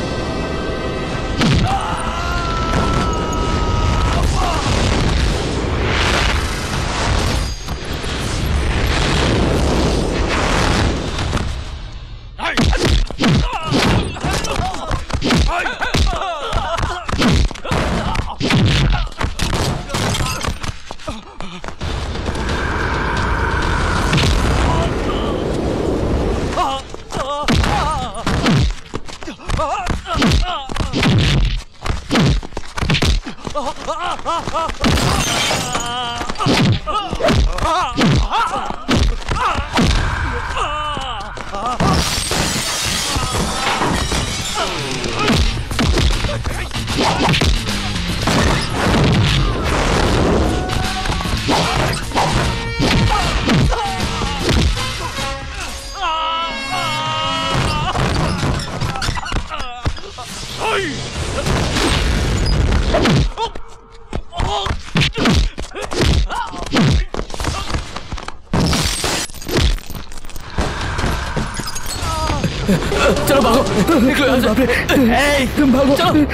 चलो भागो, निकलो यहाँ से। तुम भागो,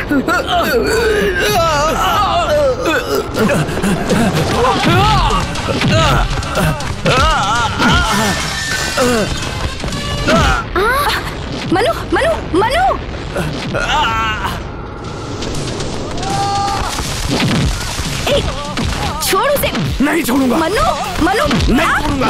मनु मनु मनु, छोड़ उसे। नहीं छोड़ूंगा। मनु मनु नहीं छोड़ूंगा।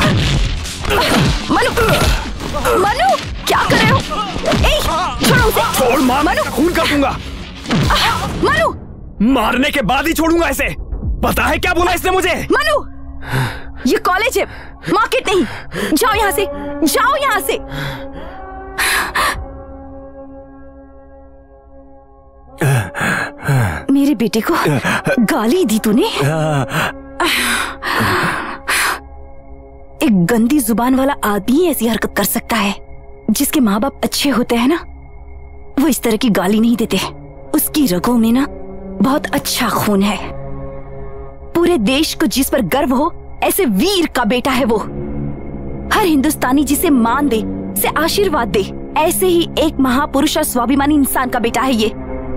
मनु मनु क्या कर रहे हो? छोड़ो उसे। छोड़, मार मनु, खून कर दूंगा। मनु, मारने के बाद ही छोड़ूंगा इसे। पता है क्या बोला इसने मुझे? मनु, ये कॉलेज है, मार्केट नहीं। जाओ यहाँ से, जाओ यहाँ से। मेरे बेटे को गाली दी तूने? एक गंदी जुबान वाला आदमी ऐसी हरकत कर सकता है। जिसके माँ बाप अच्छे होते हैं ना, वो इस तरह की गाली नहीं देते। उसकी रगों में ना बहुत अच्छा खून है। पूरे देश को जिस पर गर्व हो, ऐसे वीर का बेटा है वो। हर हिंदुस्तानी जिसे मान दे, उसे आशीर्वाद दे, ऐसे ही एक महापुरुष और स्वाभिमानी इंसान का बेटा है ये।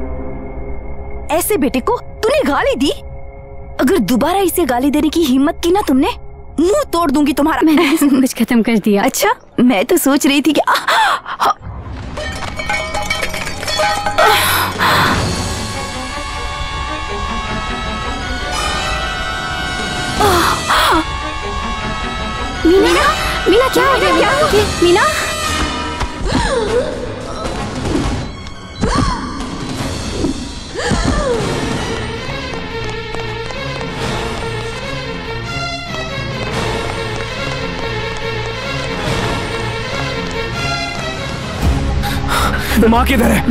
ऐसे बेटे को तूने गाली दी? अगर दोबारा इसे गाली देने की हिम्मत की ना तुमने, मुंह तोड़ दूंगी तुम्हारा। मैंने सब कुछ खत्म कर दिया। अच्छा, मैं तो सोच रही थी कि मीना, मीना क्या हो गया? मीना, माँ किधर है?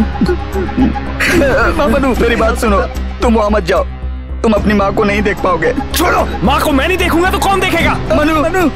मनु, मेरी बात सुनो, तुम वहाँ मत जाओ। तुम अपनी माँ को नहीं देख पाओगे। छोड़ो, माँ को मैं नहीं देखूंगा तो कौन देखेगा? मनु मनु,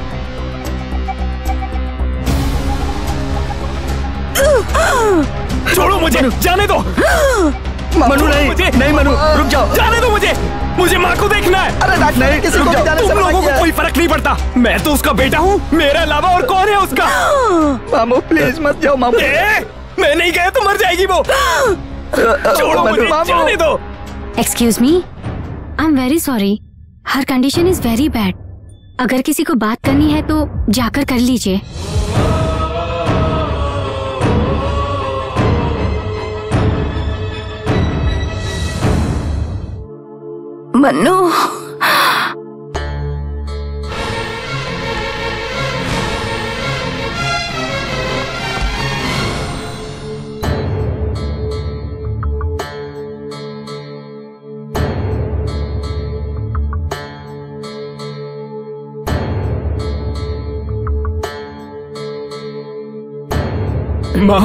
छोड़ो मुझे, जाने दो। मनु नहीं, नहीं मनु, रुक जाओ। जाने दो मुझे, मुझे माँ को देखना है। अरे नहीं, किसी को भी जाने से तुम लोगों को कोई फर्क नहीं पड़ता। मैं तो उसका बेटा हूँ, मेरे अलावा और कौन है उसका? मामू प्लीज मत जाओ मामू। मैं नहीं गया तो मर जाएगी वो। छोड़ो मुझे, जाने दो। Excuse me, I am very sorry, her condition is very bad. अगर किसी को बात करनी है तो जाकर कर लीजिए। मन्नू, माँ,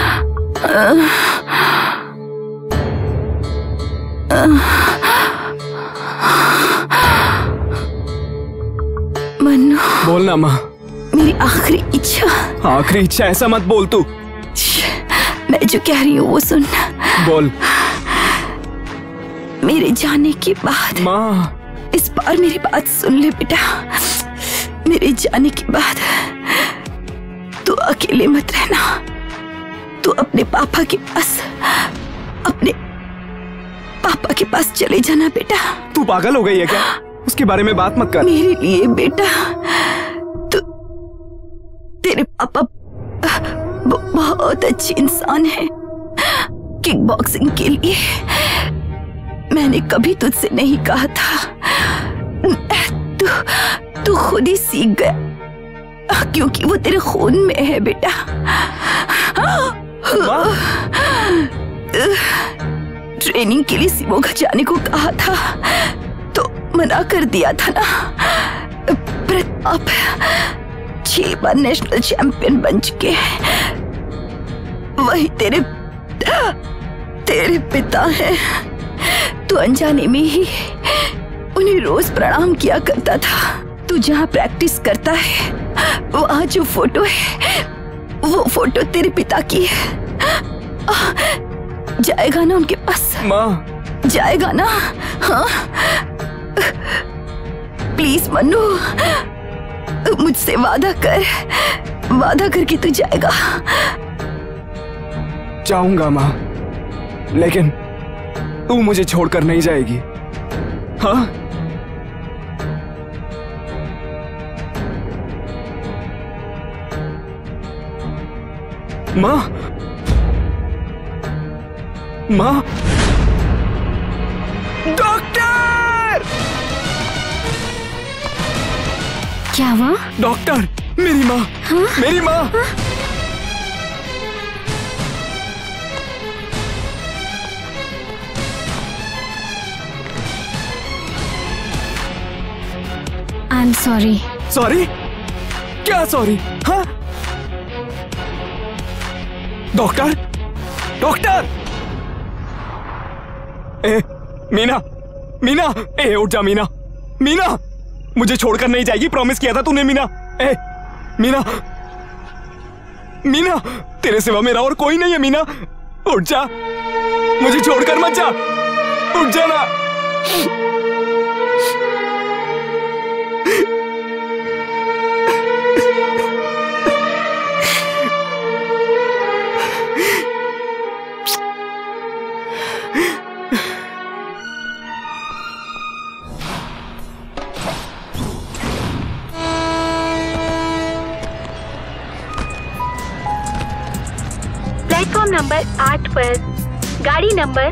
मन्नू, बोलना माँ। मेरी आखिरी इच्छा। आखिरी इच्छा? ऐसा मत बोल तू। मैं जो कह रही हूँ वो सुन। बोल। मेरे जाने के बाद माँ, इस बार मेरी बात सुन ले बेटा। मेरे जाने के बाद तू अकेले मत रहना। तू अपने पापा के पास चले जाना बेटा। तू पागल हो गई है क्या? उसके बारे में बात मत कर। मेरे लिए बेटा, तेरे पापा बहुत अच्छे इंसान हैं। किक बॉक्सिंग के लिए मैंने कभी तुझसे नहीं कहा था। तू खुद ही सीख गया क्योंकि वो तेरे खून में है बेटा। ट्रेनिंग के लिए सिमोगा जाने को कहा था तो मना कर दिया था ना। प्रताप 6 बार नेशनल चैंपियन बन चुके हैं। वही तेरे पिता हैं। तू अनजाने में ही उन्हें रोज प्रणाम किया करता था। तू जहाँ प्रैक्टिस करता है वहाँ जो फोटो है वो फोटो तेरे पिता की है। जाएगा ना उनके पास? माँ, जाएगा ना? हाँ प्लीज मन्नू, मुझसे वादा करके तू जाएगा। जाऊंगा माँ, लेकिन तू मुझे छोड़कर नहीं जाएगी। हाँ? माँ, माँ, डॉक्टर! क्या हुआ? डॉक्टर, मेरी माँ। हाँ? मेरी माँ। हाँ? I am sorry. सॉरी? क्या सॉरी? हाँ? Doctor, doctor! मीना, मीना, उठ जा मीना, मीना, मुझे छोड़कर नहीं जाएगी, प्रॉमिस किया था तूने मीना। मीना, मीना, तेरे सिवा मेरा और कोई नहीं है मीना, उठ जा, मुझे छोड़कर मत जा, उठ जा ना। प्लेटफॉर्म नंबर 8 पर गाड़ी नंबर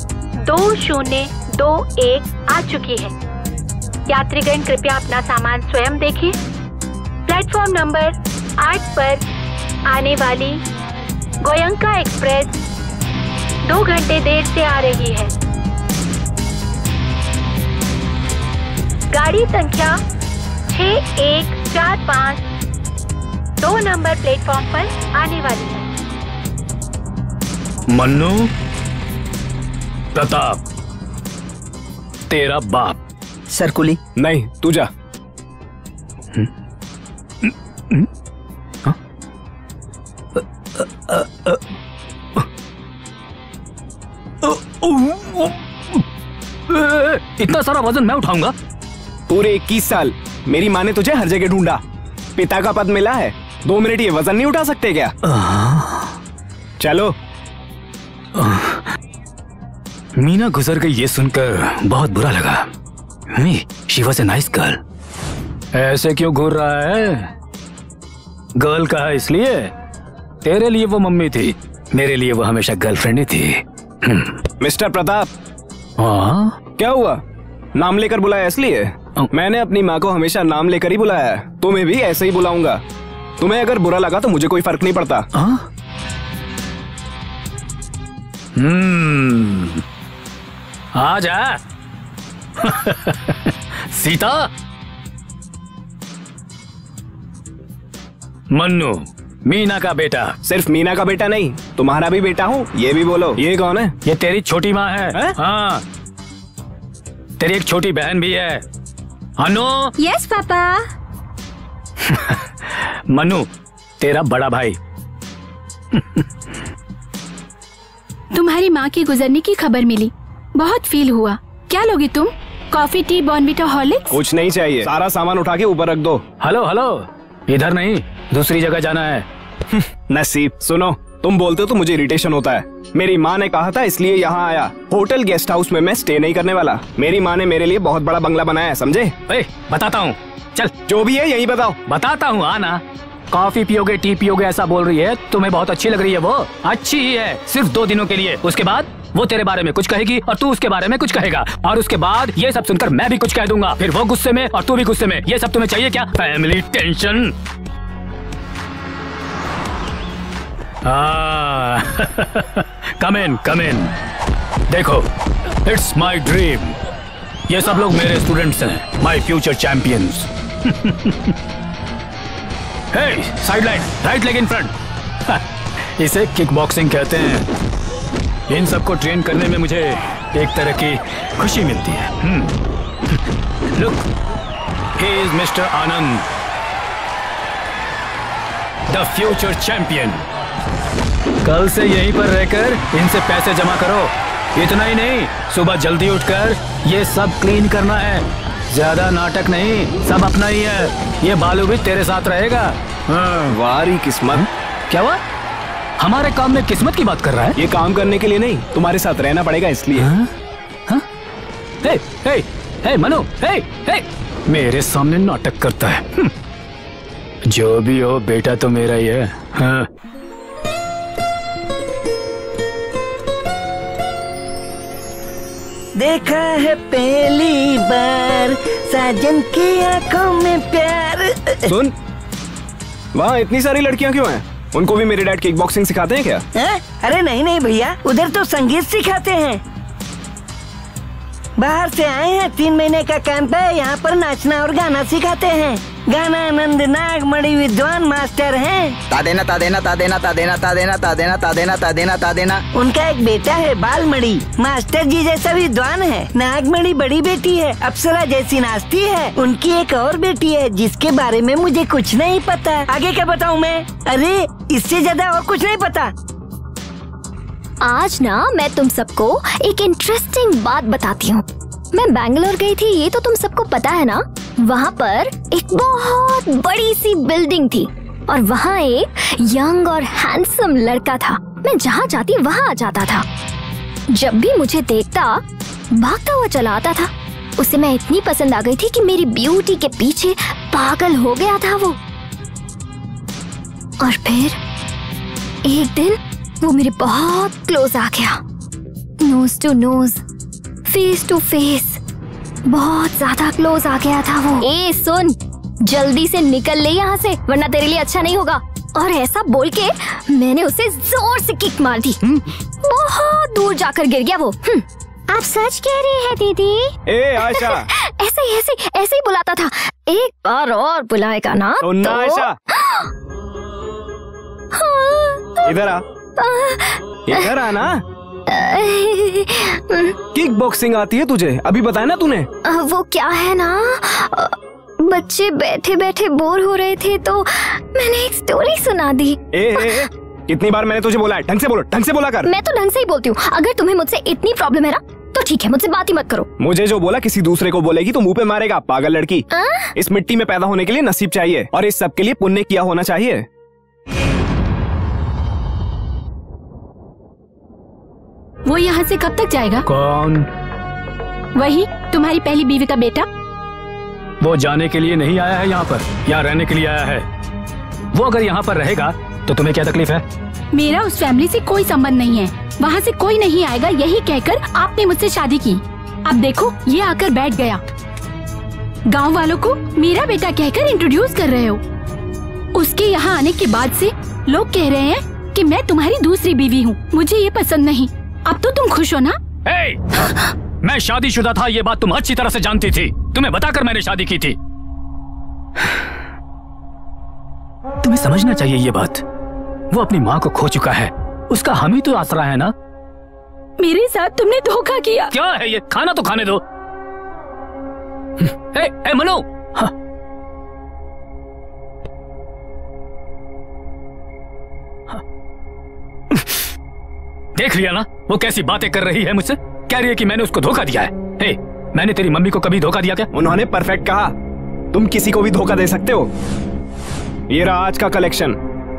2021 आ चुकी है। यात्रीगण कृपया अपना सामान स्वयं देखें। प्लेटफॉर्म नंबर 8 पर आने वाली गोयंका एक्सप्रेस 2 घंटे देर से आ रही है। गाड़ी संख्या 6145 2 नंबर प्लेटफॉर्म पर आने वाली है। मन्नू, प्रताप, तेरा बाप। सर कुली। नहीं, तू जा। इतना सारा वजन मैं उठाऊंगा? पूरे 21 साल मेरी माँ ने तुझे हर जगह ढूंढा, पिता का पद मिला है, 2 मिनट ये वजन नहीं उठा सकते क्या? चलो। मीना गुजर गई ये सुनकर बहुत बुरा लगा। She was a nice girl. ऐसे क्यों घूर रहा है? गर्ल कहा इसलिए? तेरे लिए वो मम्मी थी, मेरे लिए वो हमेशा गर्लफ्रेंड ही थी। मिस्टर प्रताप। हाँ? क्या हुआ? नाम लेकर बुलाया इसलिए? मैंने अपनी माँ को हमेशा नाम लेकर ही बुलाया है, तुम्हें भी ऐसे ही बुलाऊंगा। तुम्हें अगर बुरा लगा तो मुझे कोई फर्क नहीं पड़ता। आ जा। सीता। मन्नू, मीना का बेटा। सिर्फ मीना का बेटा नहीं, तुम्हारा भी बेटा हूँ, ये भी बोलो। ये कौन है? ये तेरी छोटी माँ है। हाँ, तेरी एक छोटी बहन भी है। अनु। Yes papa. मन्नू, तेरा बड़ा भाई। तुम्हारी माँ के गुजरने की खबर मिली, बहुत फील हुआ। क्या लोगे तुम? Coffee, tea, Bournvita, Horlicks? कुछ नहीं चाहिए, सारा सामान उठा के ऊपर रख दो। हेलो हेलो, इधर नहीं, दूसरी जगह जाना है। नसीब, सुनो, तुम बोलते हो तो मुझे इरिटेशन होता है। मेरी माँ ने कहा था इसलिए यहाँ आया। होटल गेस्ट हाउस में मैं स्टे नहीं करने वाला। मेरी माँ ने मेरे लिए बहुत बड़ा बंगला बनाया है, समझे? बताता हूँ, चल। जो भी है यही बताओ। बताता हूँ, आना। कॉफी पियोगे, टी पियोगे ऐसा बोल रही है, तुम्हें बहुत अच्छी लग रही है वो। अच्छी ही है, सिर्फ 2 दिनों के लिए। उसके बाद वो तेरे बारे में कुछ कहेगी और तू उसके बारे में कुछ कहेगा, और उसके बाद ये सब सुनकर मैं भी कुछ कह दूंगा, फिर वो गुस्से में और तू भी गुस्से में। ये सब तुम्हें चाहिए क्या? Family tension. Come in. देखो, इट्स माई ड्रीम। ये सब लोग मेरे स्टूडेंट्स हैं, my future champions. Hey, sideline, right leg in front. इसे किक बॉक्सिंग कहते हैं। इन सबको ट्रेन करने में मुझे एक तरह की खुशी मिलती है। Look, he is mister Anand, the future champion. कल से यहीं पर रहकर इनसे पैसे जमा करो। इतना ही नहीं, सुबह जल्दी उठकर ये सब क्लीन करना है। ज्यादा नाटक नहीं, सब अपना ही है। ये बालू भी तेरे साथ रहेगा। वारी किस्मत। क्या हुआ? हमारे काम में किस्मत की बात कर रहा है? ये काम करने के लिए नहीं, तुम्हारे साथ रहना पड़ेगा इसलिए। हे, हे, हे, मनु, हे, हे। मेरे सामने नाटक करता है। जो भी हो, बेटा तो मेरा ही है। हाँ। देखा है पहली बार साजन की आंखों में प्यार। सुन, वहाँ इतनी सारी लड़कियाँ क्यों हैं? उनको भी मेरे डैड किक बॉक्सिंग सिखाते हैं क्या? अरे नहीं भैया, उधर तो संगीत सिखाते हैं। बाहर से आए हैं, 3 महीने का कैंप है। यहाँ पर नाचना और गाना सिखाते हैं। गाना आनंद नागमणि विद्वान मास्टर हैं। तादेना तादेना तादेना तादेना तादेना तादेना तादेना तादेना तादेना। उनका एक बेटा है बालमणि, मास्टर जी जैसा विद्वान है। नागमणि बड़ी बेटी है, अप्सरा जैसी नाचती है। उनकी एक और बेटी है जिसके बारे में मुझे कुछ नहीं पता। आगे क्या बताऊँ मैं? अरे इससे ज्यादा और कुछ नहीं पता। आज ना मैं तुम सबको एक इंटरेस्टिंग बात बताती हूँ। मैं बैंगलोर गई थी, ये तो तुम सबको पता है ना। वहाँ पर एक बहुत बड़ी सी बिल्डिंग थी और वहाँ एक यंग और हैंडसम लड़का था। मैं जहाँ जाती वहाँ आ जाता था। जब भी मुझे देखता भागता हुआ चला आता था। उसे मैं इतनी पसंद आ गई थी कि मेरी ब्यूटी के पीछे पागल हो गया था वो। और फिर एक दिन वो मेरे बहुत क्लोज आ गया, nose to nose, face to face, बहुत ज्यादा क्लोज आ गया था वो। ए सुन, जल्दी से निकल ले यहाँ से, वरना तेरे लिए अच्छा नहीं होगा। और ऐसा बोल के मैंने उसे जोर से किक मार दी। बहुत दूर जाकर गिर गया वो। आप सच कह रही है दीदी? ए आयशा। ऐसे ही बुलाता था। एक बार और बुलाएगा ना तो... आयशा, इधर आ, इधर आना। किक बॉक्सिंग आती है तुझे? अभी बताया ना तूने। वो क्या है ना, बच्चे बैठे बैठे बोर हो रहे थे तो मैंने एक स्टोरी सुना दी। कितनी बार मैंने तुझे बोला है, ढंग से बोलो, ढंग से बोला कर। मैं तो ढंग से ही बोलती हूँ। अगर तुम्हें मुझसे इतनी प्रॉब्लम है ना तो ठीक है, मुझसे बात ही मत करो। मुझे जो बोला किसी दूसरे को बोलेगी तो मुंह पे मारेगा, पागल लड़की। इस मिट्टी में पैदा होने के लिए नसीब चाहिए और इस सब के लिए पुण्य किया होना चाहिए। वो यहाँ से कब तक जाएगा? कौन? वही तुम्हारी पहली बीवी का बेटा। वो जाने के लिए नहीं आया है यहाँ पर, यहाँ रहने के लिए आया है। वो अगर यहाँ पर रहेगा तो तुम्हें क्या तकलीफ है? मेरा उस फैमिली से कोई संबंध नहीं है। वहाँ से कोई नहीं आएगा, यही कहकर आपने मुझसे शादी की। अब देखो ये आकर बैठ गया। गांव वालों को मेरा बेटा कहकर इंट्रोड्यूस कर रहे हो। उसके यहाँ आने के बाद से लोग कह रहे हैं कि मैं तुम्हारी दूसरी बीवी हूँ। मुझे ये पसंद नहीं। अब तो तुम खुश हो ना? मैं शादीशुदा था, ये बात तुम अच्छी तरह से जानती थी। तुम्हें बताकर मैंने शादी की थी। तुम्हें समझना चाहिए ये बात। वो अपनी माँ को खो चुका है, उसका हम ही तो आसरा है ना। मेरे साथ तुमने धोखा किया। क्या है ये? खाना तो खाने दो। ए मनु, देख लिया ना वो कैसी बातें कर रही है मुझसे। कह रही है कि मैंने उसको धोखा दिया है। मैंने तेरी मम्मी को कभी धोखा दिया क्या? उन्होंने परफेक्ट कहा। तुम किसी को भी धोखा दे सकते हो। ये रहा आज का कलेक्शन।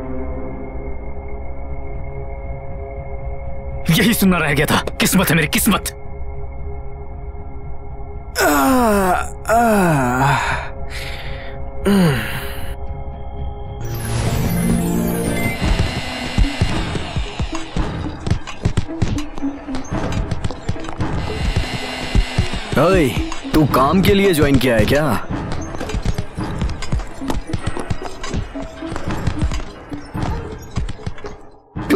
यही सुनना रह गया था। किस्मत है मेरी, किस्मत। ओए, तू काम के लिए ज्वाइन किया है क्या? तू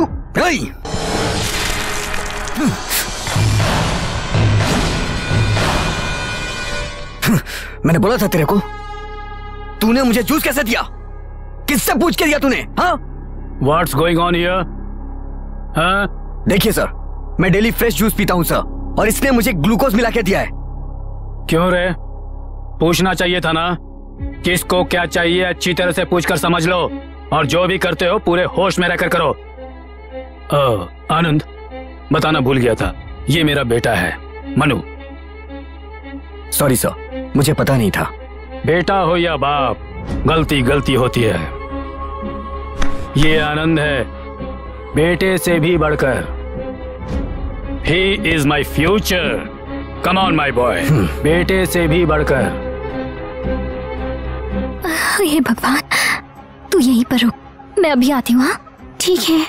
मैंने बोला था तेरे को। तूने मुझे जूस कैसे दिया? किससे पूछ के दिया तूने? हाँ? What's going on here? हाँ? देखिए सर, मैं डेली फ्रेश जूस पीता हूँ सर, और इसने मुझे ग्लूकोज मिला के दिया है। क्यों रे? पूछना चाहिए था ना। किसको क्या चाहिए अच्छी तरह से पूछकर समझ लो, और जो भी करते हो पूरे होश में रहकर करो। आनंद, बताना भूल गया था, ये मेरा बेटा है मनु। सॉरी सर, मुझे पता नहीं था। बेटा हो या बाप, गलती गलती होती है। ये आनंद है, बेटे से भी बढ़कर। He is my future. Come on my boy. बेटे से भी बढ़कर। हे भगवान, तू यहीं पर रुक, मैं अभी आती हूँ। हाँ ठीक है।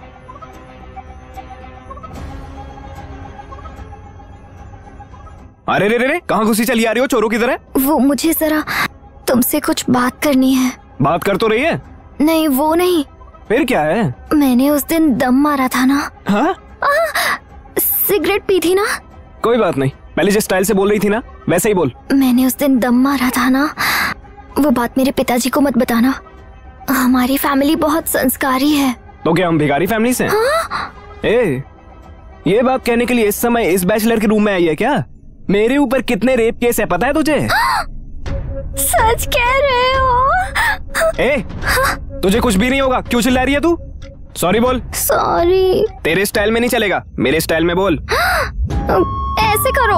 अरे रे रे रे, कहाँ घुसी चली आ रही हो चोरों की तरह? वो मुझे जरा तुमसे कुछ बात करनी है। बात कर तो रही है। नहीं वो नहीं। फिर क्या है? मैंने उस दिन दम मारा था ना। हाँ? सिगरेट पी थी ना। कोई बात नहीं, पहले जिस स्टाइल से बोल रही थी ना वैसे ही बोल। मैंने उस दिन दम मारा था ना, वो बात मेरे पिताजी को मत बताना। हमारी फैमिली बहुत संस्कारी है। तो क्या हम भिखारी फैमिली से? हाँ? ये बात कहने के लिए इस समय इस बैचलर के रूम में आई है क्या? मेरे ऊपर कितने रेप केस है पता है तुझे? सच कह रहे हो? तुझे कुछ भी नहीं होगा, क्यों चिल्ला रही है तू? सॉरी बोल। सॉरी। तेरे स्टाइल में नहीं चलेगा, मेरे स्टाइल में बोल। ऐसे करो।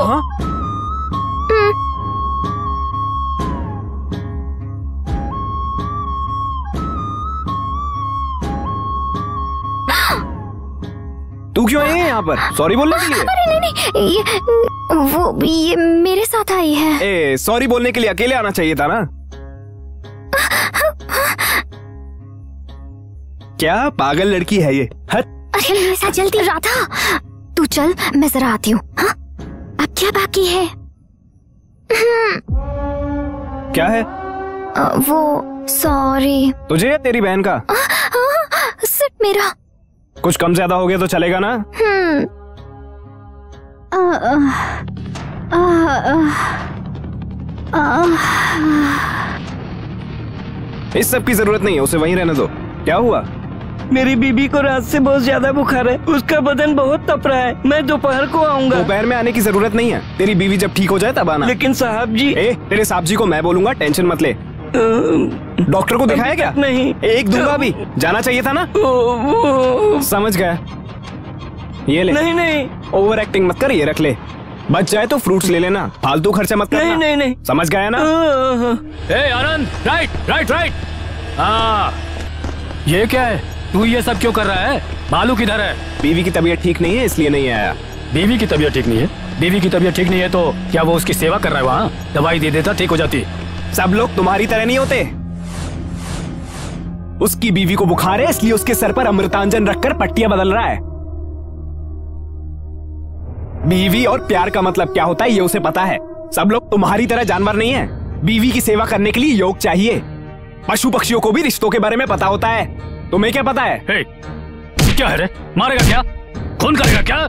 तू क्यों आई है यहाँ पर? सॉरी बोलने के लिए? अरे नहीं, ये मेरे साथ आई है। सॉरी बोलने के लिए अकेले आना चाहिए था ना। क्या पागल लड़की है ये? अरे मेरे साथ जल्दी। राधा तू चल, मैं जरा आती हूँ। अब क्या बाकी है? क्या है? वो सॉरी। तुझे या तेरी बहन का? सिर्फ मेरा। कुछ कम ज्यादा हो गया तो चलेगा ना? इस सब की जरूरत नहीं है, उसे वहीं रहने दो। क्या हुआ? मेरी बीबी को रात से बहुत ज्यादा बुखार है, उसका बदन बहुत तप रहा है। मैं दोपहर को आऊंगा। दोपहर में आने की जरूरत नहीं है, तेरी बीवी जब ठीक हो जाए तब आना। लेकिन साहब जी। तेरे साहब जी को मैं बोलूंगा, टेंशन मत ले। डॉक्टर को दिखाया क्या? नहीं। एक दूंगा भी, जाना चाहिए था ना। समझ गया, ये ले। नहीं ओवर एक्टिंग मत कर, ये रख ले। बच जाए तो फ्रूट्स ले लेना, फालतू खर्चा मत करना। नहीं। समझ गया ना? आनंद, राइट। हाँ, ये क्या है? तू ये सब क्यों कर रहा है? बालू किधर है? बीवी की तबीयत ठीक नहीं है इसलिए नहीं आया। बीवी की तबीयत ठीक नहीं है? बीवी की तबीयत ठीक नहीं है तो क्या वो उसकी सेवा कर रहा है वहाँ? दवाई दे देता, ठीक हो जाती। सब लोग तुम्हारी तरह नहीं होते। उसकी बीवी को बुखार है इसलिए उसके सर पर अमृतांजन रखकर पट्टियां बदल रहा है। बीवी और प्यार का मतलब क्या होता है ये उसे पता है। सब लोग तुम्हारी तरह जानवर नहीं है। बीवी की सेवा करने के लिए योग चाहिए। पशु पक्षियों को भी रिश्तों के बारे में पता होता है, तुम्हें क्या पता है? क्या है रे? मारेगा क्या? खून करेगा क्या?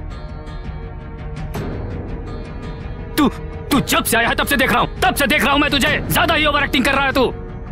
तू जब से आया है तब से देख रहा हूं मैं तुझे। ज्यादा ही ओवर एक्टिंग कर रहा है तू।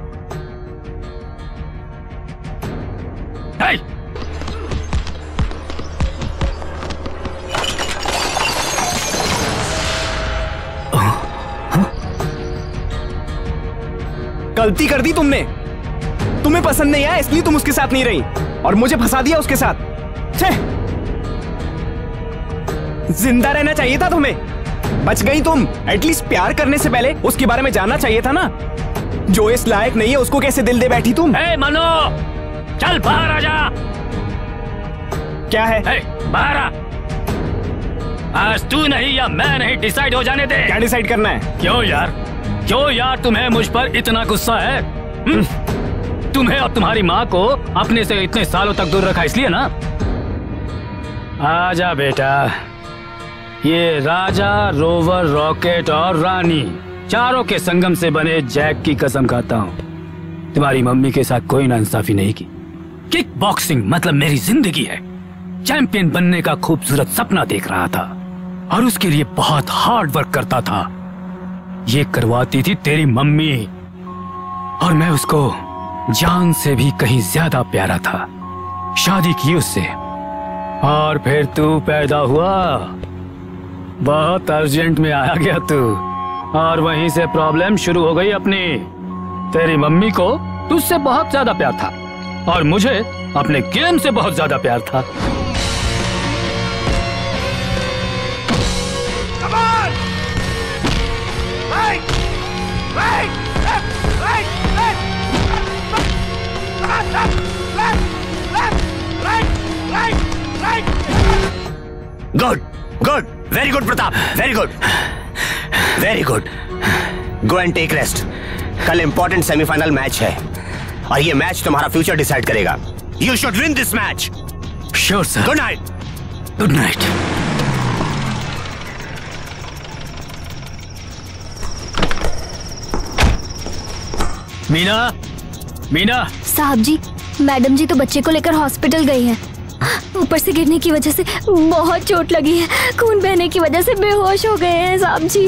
गलती कर दी तुमने। तुम्हें पसंद नहीं आया इसलिए तुम उसके साथ नहीं रही और मुझे फंसा दिया उसके साथ। जिंदा रहना चाहिए था तुम्हें। बच गई तुम। एटलीस्ट प्यार करने से पहले उसके बारे में जानना चाहिए था ना। जो इस लायक नहीं है उसको कैसे दिल दे बैठी तुम? ए मनो, चल बाहर आ जा। क्या है? बाहर आ। आज तू नहीं या मैं नहीं डिसाइड हो जाने दे। क्या डिसाइड करना है? क्यों यार तुम्हें मुझ पर इतना गुस्सा है? तुम्हें और तुम्हारी माँ को अपने से इतने सालों तक दूर रखा इसलिए ना? आजा बेटा, ये राजा, रोवर, रॉकेट और रानी चारों के संगम से बने जैक की कसम खाता हूँ तुम्हारी मम्मी के साथ कोई नाइंसाफी नहीं की। किक बॉक्सिंग मतलब मेरी जिंदगी है। चैंपियन बनने का खूबसूरत सपना देख रहा था और उसके लिए बहुत हार्ड वर्क करता था। ये करवाती थी तेरी मम्मी और मैं उसको जान से भी कहीं ज्यादा प्यारा था। शादी की उससे और फिर तू पैदा हुआ। बहुत अर्जेंट में आया गया तू और वहीं से प्रॉब्लम शुरू हो गई अपनी। तेरी मम्मी को तुझसे बहुत ज्यादा प्यार था और मुझे अपने गेम से बहुत ज्यादा प्यार था। Good good, very good Pratap, very good very good. Go and take rest. कल इंपॉर्टेंट सेमीफाइनल मैच है और ये मैच तुम्हारा फ्यूचर डिसाइड करेगा। You should win this match. Sure sir. Good night. Good night. Meena साहब जी, मैडम जी तो बच्चे को लेकर हॉस्पिटल गई हैं। ऊपर से गिरने की वजह से बहुत चोट लगी है। खून बहने की वजह से बेहोश हो गए हैं साहब जी।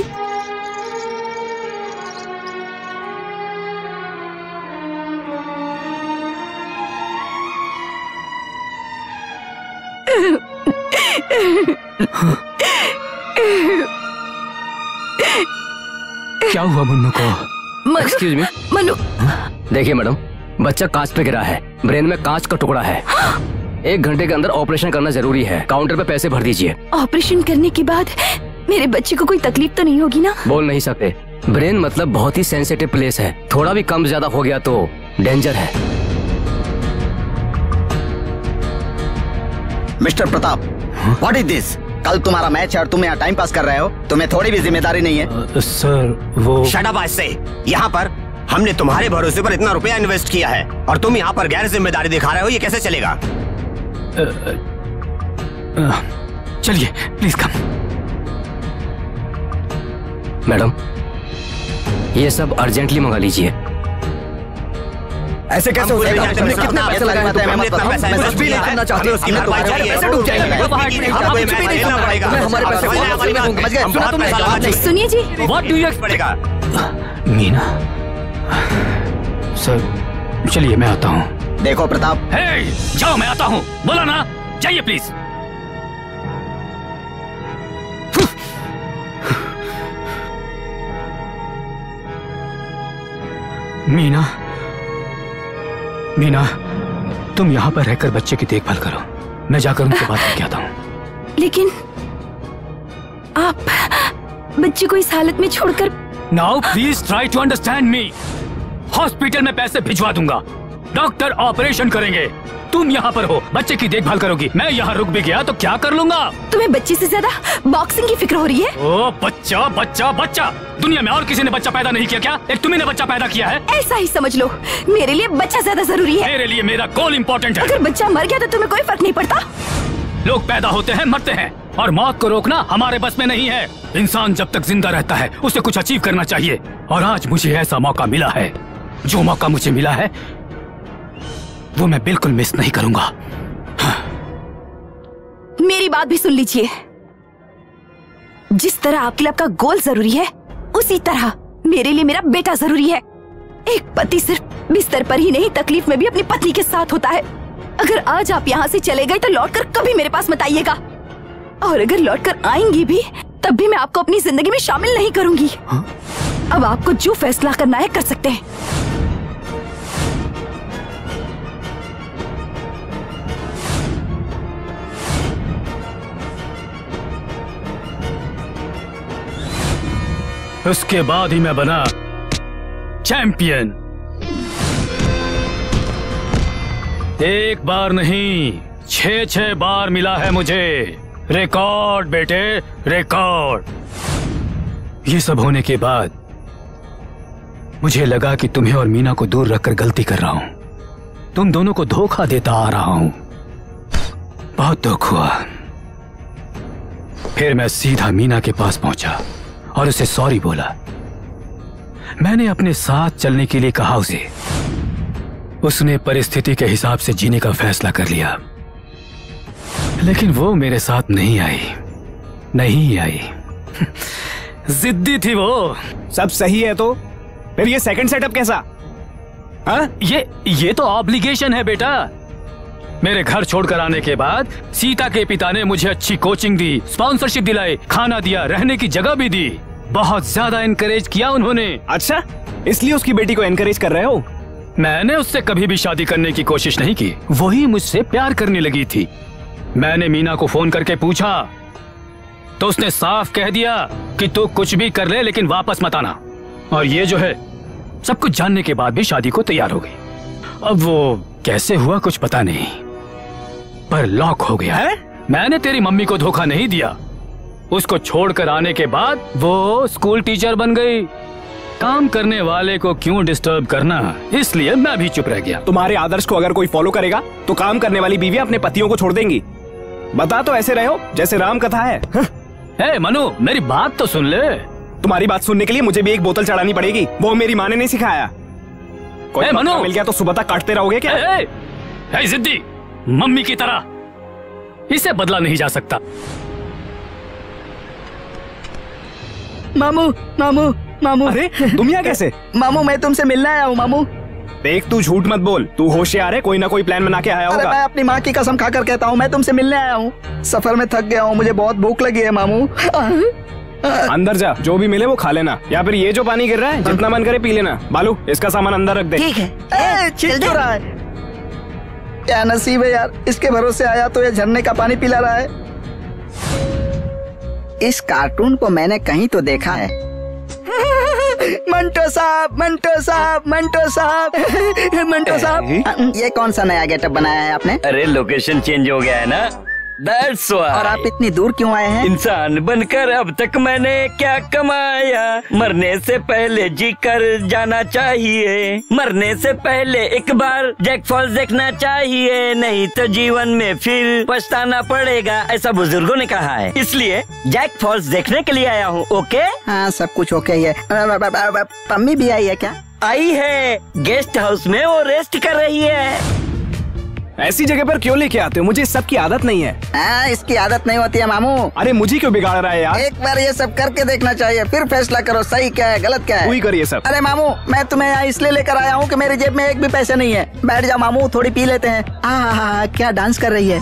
क्या हुआ मुन्नू को? Excuse me. मनु, देखिए मैडम, बच्चा कांच पे गिरा है, ब्रेन में कांच का टुकड़ा है। 1 घंटे के अंदर ऑपरेशन करना जरूरी है। काउंटर पे पैसे भर दीजिए। ऑपरेशन करने के बाद मेरे बच्चे को कोई तकलीफ तो नहीं होगी ना? बोल नहीं सकते। ब्रेन मतलब बहुत ही सेंसिटिव प्लेस है। थोड़ा भी कम ज्यादा हो गया तो डेंजर है। Mister Pratap, what is this? कल तुम्हारा मैच है और तुम यहाँ टाइम पास कर रहे हो। तुम्हें थोड़ी भी जिम्मेदारी नहीं है? सर वो शट अप आज से। यहाँ पर हमने तुम्हारे भरोसे पर इतना रुपया इन्वेस्ट किया है और तुम यहाँ पर गैर जिम्मेदारी दिखा रहे हो। ये कैसे चलेगा? चलिए प्लीज कम। मैडम, ये सब अर्जेंटली मंगा लीजिए। ऐसे कैसे हो सकता है? तुमने कितना पैसा लगाया था? मैं इतना पैसा कुछ भी नहीं करना चाहते हो। सीमा तुम्हारे पैसे डूब जाएंगे। हमारे पैसे समझ गए? सुना तुमने? सुनिए जी, what do you expect? Meena sir, चलिए मैं आता हूँ। देखो प्रताप, जाओ मैं आता हूँ। बोला ना, जाइए प्लीज। मीना, तुम यहाँ पर रहकर बच्चे की देखभाल करो। मैं जाकर उनसे बात करके आता हूँ। लेकिन आप बच्चे को इस हालत में छोड़कर। Now please try to understand me. Hospital में पैसे भिजवा दूंगा, डॉक्टर ऑपरेशन करेंगे, तुम यहाँ पर हो, बच्चे की देखभाल करोगी। मैं यहाँ रुक भी गया तो क्या कर लूंगा? तुम्हें बच्चे से ज्यादा बॉक्सिंग की फिक्र हो रही है? ओ बच्चा बच्चा बच्चा, दुनिया में और किसी ने बच्चा पैदा नहीं किया क्या? एक तुम्ही ने बच्चा पैदा किया है। ऐसा ही समझ लो, मेरे लिए बच्चा ज्यादा जरूरी है। मेरे लिए मेरा गोल इम्पोर्टेंट है। अगर बच्चा मर गया तो तुम्हें कोई फर्क नहीं पड़ता। लोग पैदा होते हैं, मरते हैं और मौत को रोकना हमारे बस में नहीं है। इंसान जब तक जिंदा रहता है उसे कुछ अचीव करना चाहिए और आज मुझे ऐसा मौका मिला है। जो मौका मुझे मिला है वो मैं बिल्कुल मिस नहीं करूंगा। मेरी बात भी सुन लीजिए। जिस तरह आपके लिए आपका गोल जरूरी है, उसी तरह मेरे लिए मेरा बेटा जरूरी है। एक पति सिर्फ बिस्तर पर ही नहीं, तकलीफ में भी अपनी पत्नी के साथ होता है। अगर आज आप यहाँ से चले गए तो लौटकर कभी मेरे पास मत आइएगा, और अगर लौटकर आएंगी भी तब भी मैं आपको अपनी जिंदगी में शामिल नहीं करूंगी। अब आपको जो फैसला करना है कर सकते हैं। उसके बाद ही मैं बना चैंपियन। एक बार नहीं 6 बार मिला है मुझे रिकॉर्ड बेटे, रिकॉर्ड। ये सब होने के बाद मुझे लगा कि तुम्हें और मीना को दूर रखकर गलती कर रहा हूं, तुम दोनों को धोखा देता आ रहा हूं। बहुत दुख हुआ। फिर मैं सीधा मीना के पास पहुंचा और उसे सॉरी बोला। मैंने अपने साथ चलने के लिए कहा उसे। उसने परिस्थिति के हिसाब से जीने का फैसला कर लिया, लेकिन वो मेरे साथ नहीं आई। जिद्दी थी वो। सब सही है तो फिर ये सेकंड सेटअप कैसा? हाँ? ये तो ऑब्लिगेशन है बेटा। मेरे घर छोड़कर आने के बाद सीता के पिता ने मुझे अच्छी कोचिंग दी, स्पॉन्सरशिप दिलाए, खाना दिया, रहने की जगह भी दी। बहुत ज्यादा एनकरेज किया उन्होंने। अच्छा, इसलिए उसकी बेटी को एनकरेज कर रहे हो? मैंने उससे कभी भी शादी करने की कोशिश नहीं की, वही मुझसे प्यार करने लगी थी। मैंने मीना को फोन करके पूछा तो उसने साफ कह दिया कि तू कुछ भी कर ले लेकिन वापस मत आना। और ये जो है सब कुछ जानने के बाद भी शादी को तैयार हो गई। अब वो कैसे हुआ कुछ पता नहीं, पर लॉक हो गया है। मैंने तेरी मम्मी को धोखा नहीं दिया। उसको छोड़कर आने के बाद वो स्कूल टीचर बन गई। काम करने वाले को क्यों डिस्टर्ब करना, इसलिए मैं भी चुप रह गया। तुम्हारे आदर्श को अगर कोई फॉलो करेगा तो काम करने वाली बीवियां अपने पतियों को छोड़ देंगी। बता तो ऐसे रहे हो जैसे राम कथा है। हे मनु, मेरी बात तो सुन ले। तुम्हारी बात सुनने के लिए मुझे भी एक बोतल चढ़ानी पड़ेगी, वो मेरी माँ ने नहीं सिखाया। कोई मनु मिल गया तो सुबह तक काटते रहोगे क्या? जिद्दी मम्मी की तरह, इसे बदला नहीं जा सकता। मामू। अरे तुम यहाँ कैसे? मामू मैं तुमसे मिलने आया हूँ मामू। देख तू झूठ मत बोल, तू होशियार है, कोई ना कोई प्लान बना के आया होगा। अरे मैं अपनी माँ की कसम खाकर कहता हूँ मैं तुमसे मिलने आया हूँ। सफर में थक गया हूँ, मुझे बहुत भूख लगी है मामू। अंदर जा, जो भी मिले वो खा लेना, या फिर ये जो पानी गिर रहा है जितना मन करे पी लेना। बालू इसका सामान अंदर रख दे। ठीक है। चिल तो रहा है। क्या नसीब है यार, इसके भरोसे आया तो ये झरने का पानी पिला रहा है। इस कार्टून को मैंने कहीं तो देखा है। मंटो साहब, ये कौन सा नया गेटअप बनाया है आपने? अरे लोकेशन चेंज हो गया है ना, That's why। और आप इतनी दूर क्यों आए हैं? इंसान बनकर अब तक मैंने क्या कमाया, मरने से पहले जी कर जाना चाहिए, मरने से पहले एक बार जैक फॉल्स देखना चाहिए, नहीं तो जीवन में फिर पछताना पड़ेगा, ऐसा बुजुर्गों ने कहा है। इसलिए जैक फॉल्स देखने के लिए आया हूँ। ओके? हाँ सब कुछ ओके ही है। पम्मी भी आई है क्या? आई है, गेस्ट हाउस में वो रेस्ट कर रही है। ऐसी जगह पर क्यों लेके आते हो? मुझे इस सब की आदत नहीं है। इसकी आदत नहीं होती है मामू। अरे मुझे क्यों बिगाड़ रहा है यार? एक बार ये सब करके देखना चाहिए, फिर फैसला करो सही क्या है गलत क्या है। वही करिए सब। अरे मामू मैं तुम्हें यहाँ इसलिए लेकर आया हूँ कि मेरी जेब में एक भी पैसे नहीं है। बैठ जाओ मामू, थोड़ी पी लेते हैं। क्या डांस कर रही है।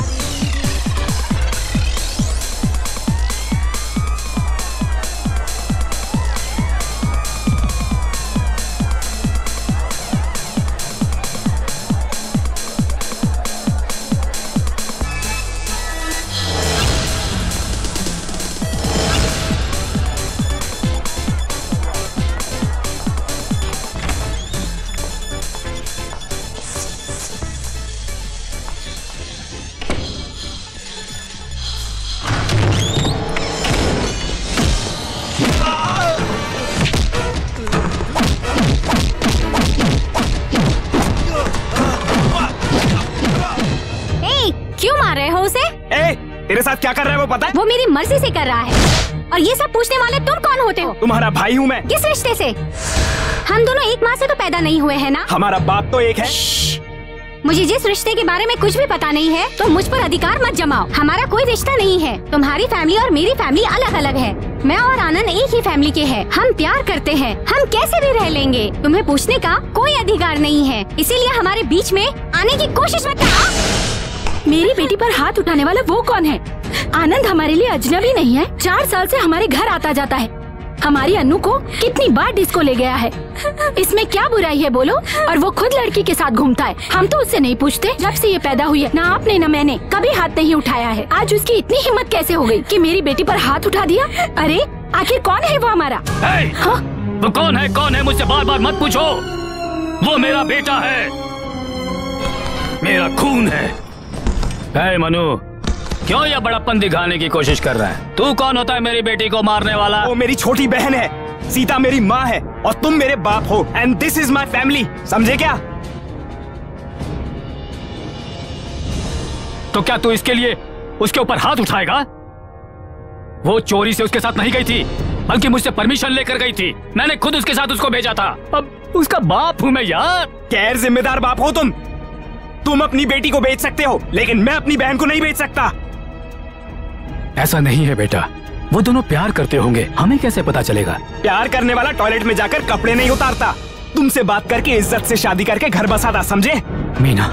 तेरे साथ क्या कर रहा है वो पता है? वो मेरी मर्जी से कर रहा है। और ये सब पूछने वाले तुम कौन होते हो? तुम्हारा भाई हूँ मैं। किस रिश्ते से? हम दोनों एक माँ से तो पैदा नहीं हुए हैं ना? हमारा बाप तो एक है। मुझे जिस रिश्ते के बारे में कुछ भी पता नहीं है तो मुझ पर अधिकार मत जमाओ। हमारा कोई रिश्ता नहीं है। तुम्हारी फैमिली और मेरी फैमिली अलग अलग है। मैं और आनंद एक ही फैमिली के हैं। हम प्यार करते हैं, हम कैसे भी रह लेंगे। तुम्हें पूछने का कोई अधिकार नहीं है, इसीलिए हमारे बीच में आने की कोशिश मत करना। मेरी बेटी पर हाथ उठाने वाला वो कौन है? आनंद हमारे लिए अजनबी नहीं है। 4 साल से हमारे घर आता जाता है। हमारी अन्नू को कितनी बार डिस्को ले गया है। इसमें क्या बुराई है बोलो? और वो खुद लड़की के साथ घूमता है। हम तो उससे नहीं पूछते। जब से ये पैदा हुई है ना आपने ना मैंने कभी हाथ नहीं उठाया है। आज उसकी इतनी हिम्मत कैसे हो गई कि मेरी बेटी पर हाथ उठा दिया? अरे आखिर कौन है वो हमारा? हाँ? वो कौन है मुझसे बार बार मत पूछो। वो मेरा बेटा है, मेरा खून है। मनु, क्यों ये बड़प्पन दिखाने की कोशिश कर रहा है? तू कौन होता है मेरी बेटी को मारने वाला? वो मेरी छोटी बहन है, सीता मेरी माँ है और तुम मेरे बाप हो। And this is my family, समझे क्या? तो क्या तू इसके लिए उसके ऊपर हाथ उठाएगा? वो चोरी से उसके साथ नहीं गई थी, बल्कि मुझसे परमिशन लेकर गई थी। मैंने खुद उसके साथ उसको भेजा था। अब उसका बाप हूं मैं यार। गैर जिम्मेदार बाप हो तुम अपनी बेटी को बेच सकते हो, लेकिन मैं अपनी बहन को नहीं बेच सकता। ऐसा नहीं है बेटा, वो दोनों प्यार करते होंगे, हमें कैसे पता चलेगा? प्यार करने वाला टॉयलेट में जाकर कपड़े नहीं उतारता, तुमसे बात करके इज्जत से शादी करके घर बसाता, समझे? मीना,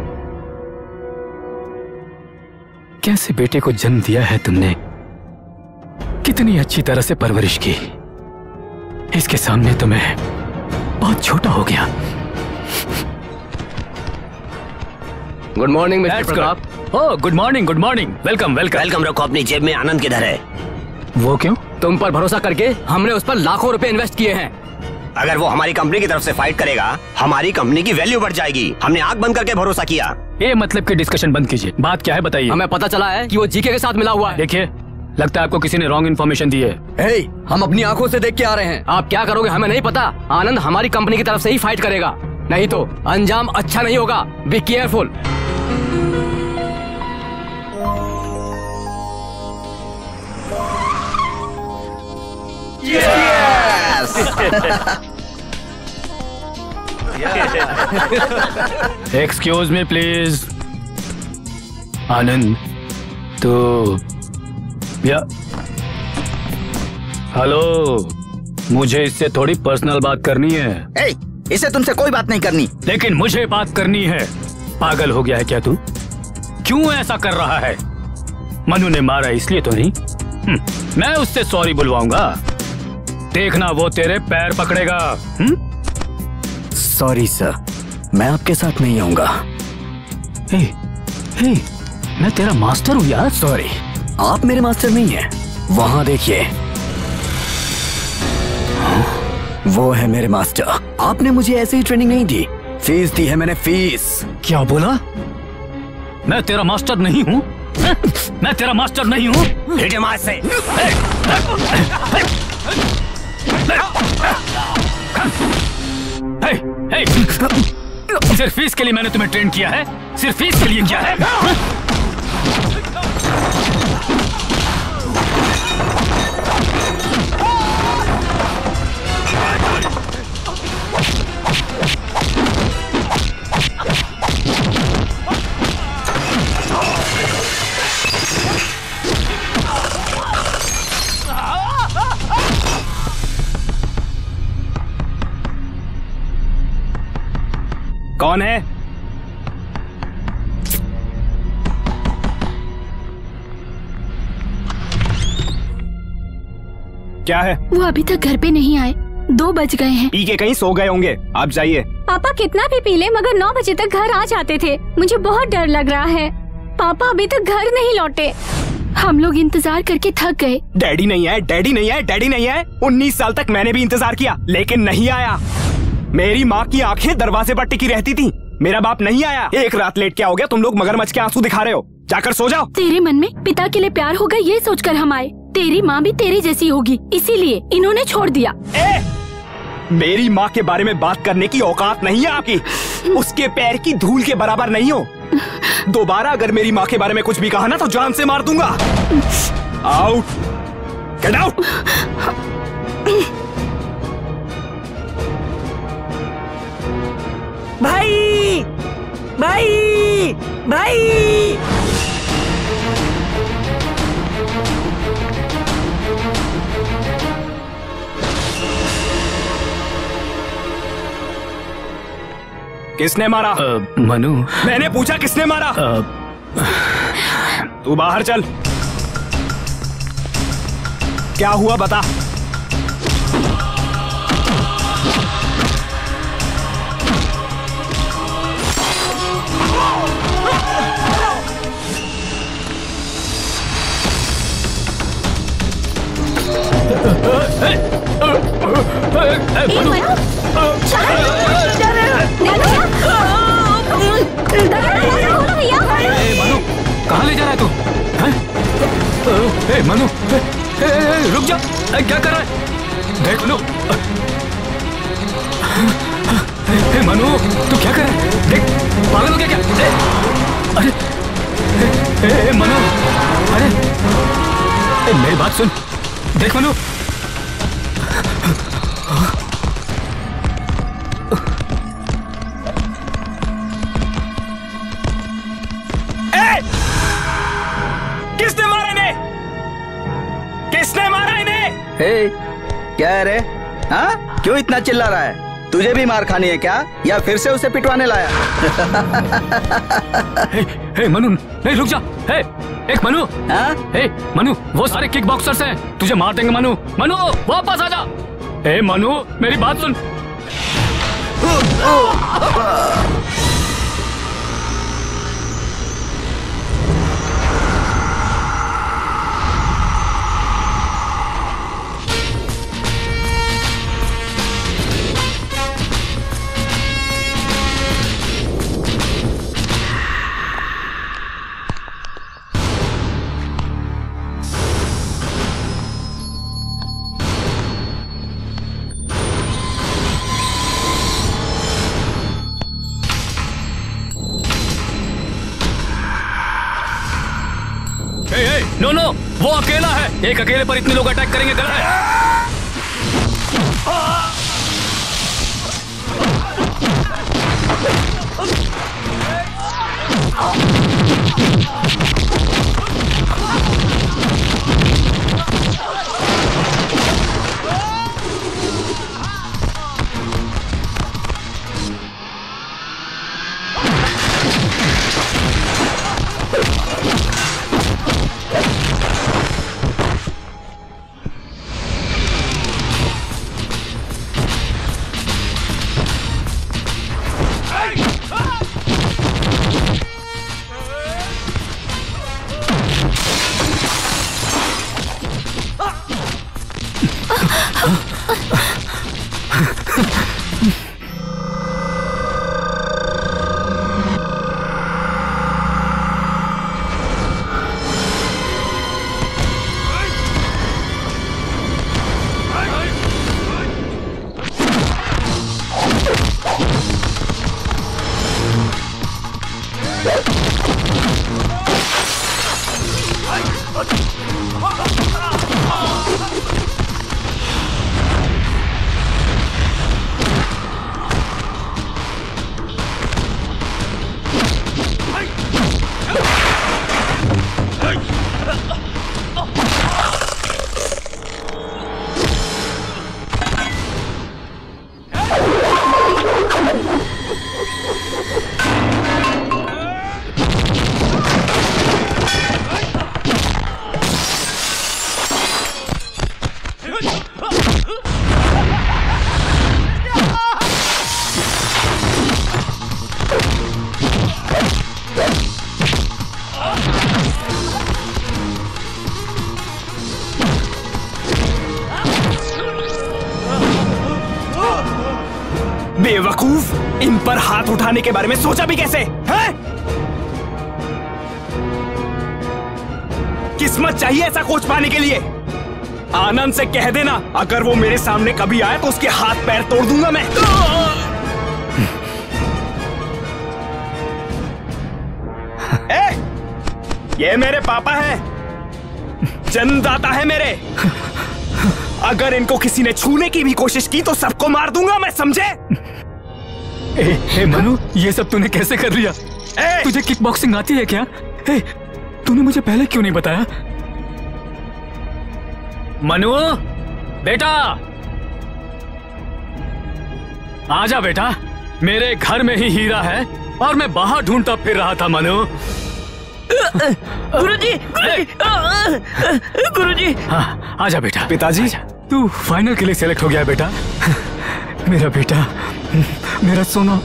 कैसे बेटे को जन्म दिया है तुमने, कितनी अच्छी तरह से परवरिश की। इसके सामने तो मैं बहुत छोटा हो गया। Good morning mister Pratap. Oh good morning, welcome. रखो अपनी जेब में। आनंद किधर है? वो क्यों? तुम पर भरोसा करके हमने उस पर लाखों रुपए इन्वेस्ट किए हैं। अगर वो हमारी कंपनी की तरफ से फाइट करेगा, हमारी कंपनी की वैल्यू बढ़ जाएगी। हमने आंख बंद करके भरोसा किया। ये मतलब की डिस्कशन बंद कीजिए। बात क्या है बताइए। हमें पता चला है कि वो जीके के साथ मिला हुआ है। देखिए, लगता है आपको किसी ने रॉन्ग इन्फॉर्मेशन दी है। हम अपनी आंखों से देख के आ रहे हैं। आप क्या करोगे हमें नहीं पता। आनंद हमारी कंपनी की तरफ से ही फाइट करेगा, नहीं तो अंजाम अच्छा नहीं होगा। Be careful. Excuse me please. Anand, तो या हेलो, मुझे इससे थोड़ी पर्सनल बात करनी है। इसे तुमसे कोई बात नहीं करनी। लेकिन मुझे बात करनी है। पागल हो गया है क्या तू? क्यों ऐसा कर रहा है? मनु ने मारा इसलिए तो नहीं। मैं उससे सॉरी बुलवाऊंगा, देखना वो तेरे पैर पकड़ेगा। सॉरी सर, मैं आपके साथ नहीं आऊंगा। हे, मैं तेरा मास्टर हूँ यार। सॉरी, आप मेरे मास्टर नहीं हैं। वहां देखिए, वो है मेरे मास्टर। आपने मुझे ऐसे ही ट्रेनिंग नहीं दी, फीस दी है मैंने, फीस। क्या बोला? मैं तेरा मास्टर नहीं हूँ? मैं तेरा मास्टर नहीं हूँ? से सिर्फ फीस के लिए मैंने तुम्हें ट्रेन किया है? सिर्फ फीस के लिए किया है? कौन है? क्या है? वो अभी तक घर पे नहीं आए, 2 बज गए हैं। पी के कहीं सो गए होंगे, आप जाइए। पापा कितना भी पी ले मगर 9 बजे तक घर आ जाते थे। मुझे बहुत डर लग रहा है। पापा अभी तक घर नहीं लौटे। हम लोग इंतजार करके थक गए। डैडी नहीं आए, डैडी नहीं आए, डैडी नहीं आए। 19 साल तक मैंने भी इंतजार किया, लेकिन नहीं आया। मेरी माँ की आंखें दरवाजे पर टिकी रहती थी। मेरा बाप नहीं आया। एक रात लेट क्या हो गया? तुम लोग मगरमच्छ के आंसू दिखा रहे हो। जाकर सो जाओ। तेरे मन में पिता के लिए प्यार होगा ये सोचकर हम आए। तेरी माँ भी तेरी जैसी होगी, इसीलिए इन्होंने छोड़ दिया। मेरी माँ के बारे में बात करने की औकात नहीं है आपकी। उसके पैर की धूल के बराबर नहीं हो। दोबारा अगर मेरी माँ के बारे में कुछ भी कहा ना तो जान से मार दूंगा। Out, get out. भाई भाई भाई, किसने मारा? मनु। मैंने पूछा किसने मारा? तू बाहर चल। क्या हुआ बता। मनु, रुक जा। क्या कर रहा है? देख लो। मनु, तू क्या कर रहा है? देख, पागल हो गया क्या? अरे मनु, अरे मेरी बात सुन। देख मनु, किसने मारा इन्हें? किसने मारा इन्हें? क्या है रे? हाँ, क्यों इतना चिल्ला रहा है? तुझे भी मार खानी है क्या, या फिर से उसे पिटवाने लाया? मनु, नहीं रुक जा। एक मनु, मनु, वो सारे किक बॉक्सर्स हैं, तुझे मार देंगे मनु। मनु, वापस आ जा। मनु, मेरी बात सुन। नो नो, वो अकेला है। एक अकेले पर इतने लोग अटैक करेंगे गलत है। बेवकूफ, इन पर हाथ उठाने के बारे में सोचा भी कैसे है? किस्मत चाहिए ऐसा कोच पाने के लिए। आनंद से कह देना, अगर वो मेरे सामने कभी आए तो उसके हाथ पैर तोड़ दूंगा मैं। ये मेरे पापा हैं, जन्मदाता है मेरे। अगर इनको किसी ने छूने की भी कोशिश की तो सबको मार दूंगा मैं, समझे? मनु, ये सब तूने कैसे कर लिया? तुझे किक बॉक्सिंग आती है क्या? तूने मुझे पहले क्यों नहीं बताया? मनु, बेटा आजा बेटा, मेरे घर में ही हीरा है और मैं बाहर ढूंढता फिर रहा था। मनु, गुरुजी, गुरुजी। हाँ, आजा बेटा। पिताजी, तू फाइनल के लिए सेलेक्ट हो गया है बेटा। मेरा बेटा, मेरा सोना।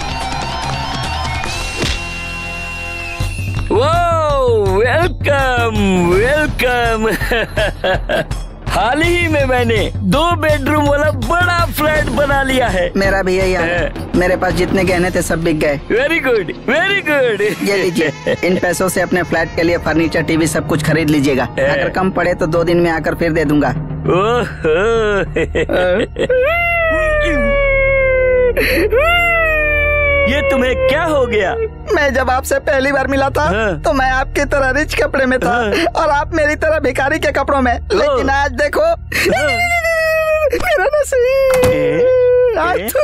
Welcome welcome welcome. हाल ही में मैंने 2 बेडरूम वाला बड़ा फ्लैट बना लिया है। मेरा भी यही हाल है। मेरे पास जितने गहने थे सब बिक गए। Very good very good. ये लीजिए, इन पैसों से अपने फ्लैट के लिए फर्नीचर, टीवी सब कुछ खरीद लीजिएगा। अगर कम पड़े तो 2 दिन में आकर फिर दे दूंगा। ये तुम्हें क्या हो गया? मैं जब आपसे पहली बार मिला था तो मैं आपकी तरह रिच कपड़े में था और आप मेरी तरह भिखारी के कपड़ों में। लेकिन आज देखो मेरा नसीब।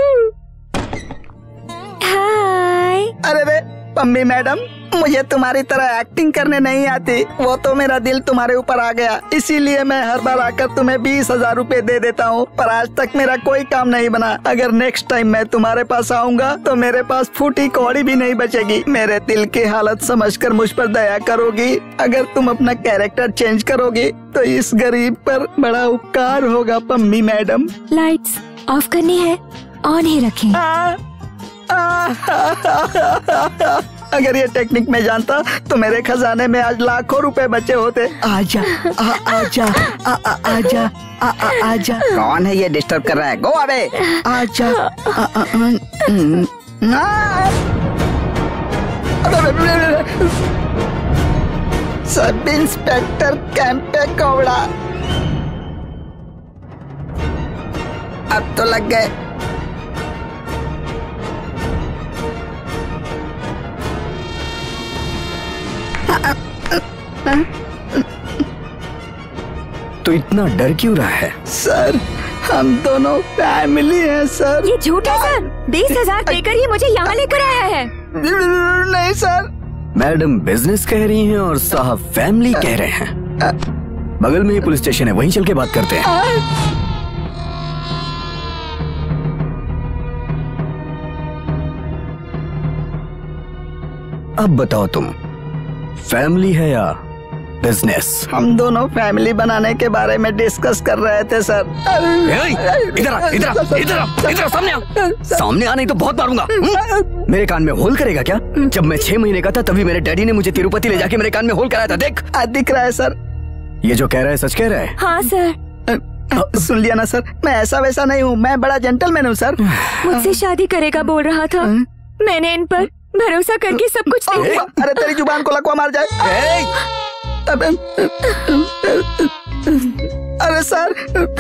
हाय। अरे वे पम्मी मैडम, मुझे तुम्हारी तरह एक्टिंग करने नहीं आती। वो तो मेरा दिल तुम्हारे ऊपर आ गया, इसीलिए मैं हर बार आकर तुम्हें 20,000 रुपए दे देता हूँ। पर आज तक मेरा कोई काम नहीं बना। अगर नेक्स्ट टाइम मैं तुम्हारे पास आऊंगा तो मेरे पास फूटी कौड़ी भी नहीं बचेगी। मेरे दिल की हालत समझकर मुझ पर दया करोगी। अगर तुम अपना कैरेक्टर चेंज करोगी तो इस गरीब पर बड़ा उपकार होगा पम्मी मैडम। लाइट्स ऑफ करनी है, ऑन ही रखें। अगर ये टेक्निक मैं जानता तो मेरे खजाने में आज लाखों रुपए बचे होते। आजा आजा आजा आजा। कौन है ये डिस्टर्ब कर रहा है? गो अबे। आजा। सब इंस्पेक्टर कैंपे कौड़ा। अब तो लग गए। तो इतना डर क्यों रहा है? सर हम दोनों फैमिली हैं सर। ये झूठ है सर। 20,000 देकर ये मुझे यहाँ लेकर आया है। नहीं सर। मैडम बिजनेस कह रही हैं और साहब फैमिली कह रहे हैं। बगल में ही पुलिस स्टेशन है, वहीं चल के बात करते हैं। अब बताओ तुम फैमिली है या बिजनेस? हम दोनों फैमिली बनाने के बारे में डिस्कस कर रहे थे सर। इधर सामने आ। सामने आ नहीं तो बहुत मारूंगा। मेरे कान में होल करेगा क्या? जब मैं 6 महीने का था तभी मेरे डैडी ने मुझे तिरुपति ले जाके मेरे कान में होल कराया था। देख दिख रहा है सर। ये जो कह रहा है सच कह रहा है? हाँ सर। सुन लिया ना सर, मैं ऐसा वैसा नहीं हूँ, मैं बड़ा जेंटलमैन हूँ सर। मुझसे शादी करेगा बोल रहा था। मैंने इन पर भरोसा करके सब कुछ दे दिया। अरे तेरी जुबान को लकवा मार जाए। अरे सर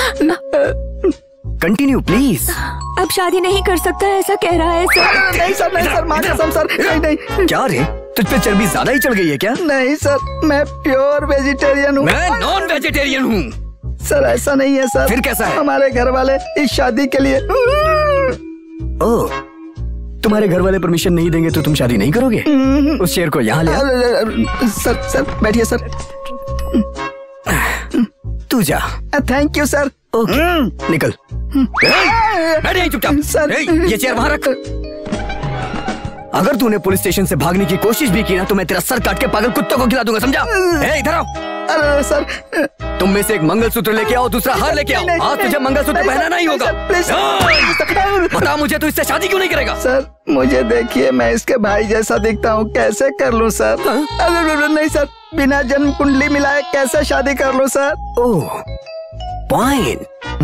कंटिन्यू प्लीज। अब शादी नहीं कर सकता ऐसा कह रहा है सर। नहीं सर, नहीं सर, माँ कसम सर, नहीं नहीं। क्या रे, तुझ पे चर्बी ज्यादा ही चढ़ गई है क्या? नहीं सर, मैं प्योर वेजिटेरियन हूँ। मैं नॉन वेजिटेरियन हूँ। सर ऐसा नहीं है सर। फिर कैसा है? हमारे घर वाले इस शादी के लिए। ओह, तुम्हारे घर वाले परमिशन नहीं देंगे तो तुम शादी नहीं करोगे? उस शेर को यहाँ ले आ। सर बैठिए सर। तू जा। Thank you sir. ओके निकल। बैठ यहीं चुपचाप। सर ये चेयर वहाँ रख। अगर तूने पुलिस स्टेशन से भागने की कोशिश भी की ना तो मैं तेरा सर काट के पागल कुत्तों को खिला दूंगा, समझा? इधर आओ। अरे सर तुम में से एक मंगलसूत्र लेके आओ, दूसरा हार लेके आओ। आज तुझे मंगलसूत्र पहनाना ही होगा। बता मुझे तू इससे शादी क्यों नहीं करेगा? सर मुझे देखिए, मैं इसके भाई जैसा दिखता हूँ, कैसे कर लूँ सर? अरे नहीं सर, बिना जन्म कुंडली मिलाए कैसे शादी कर लूँ सर? Oh fine.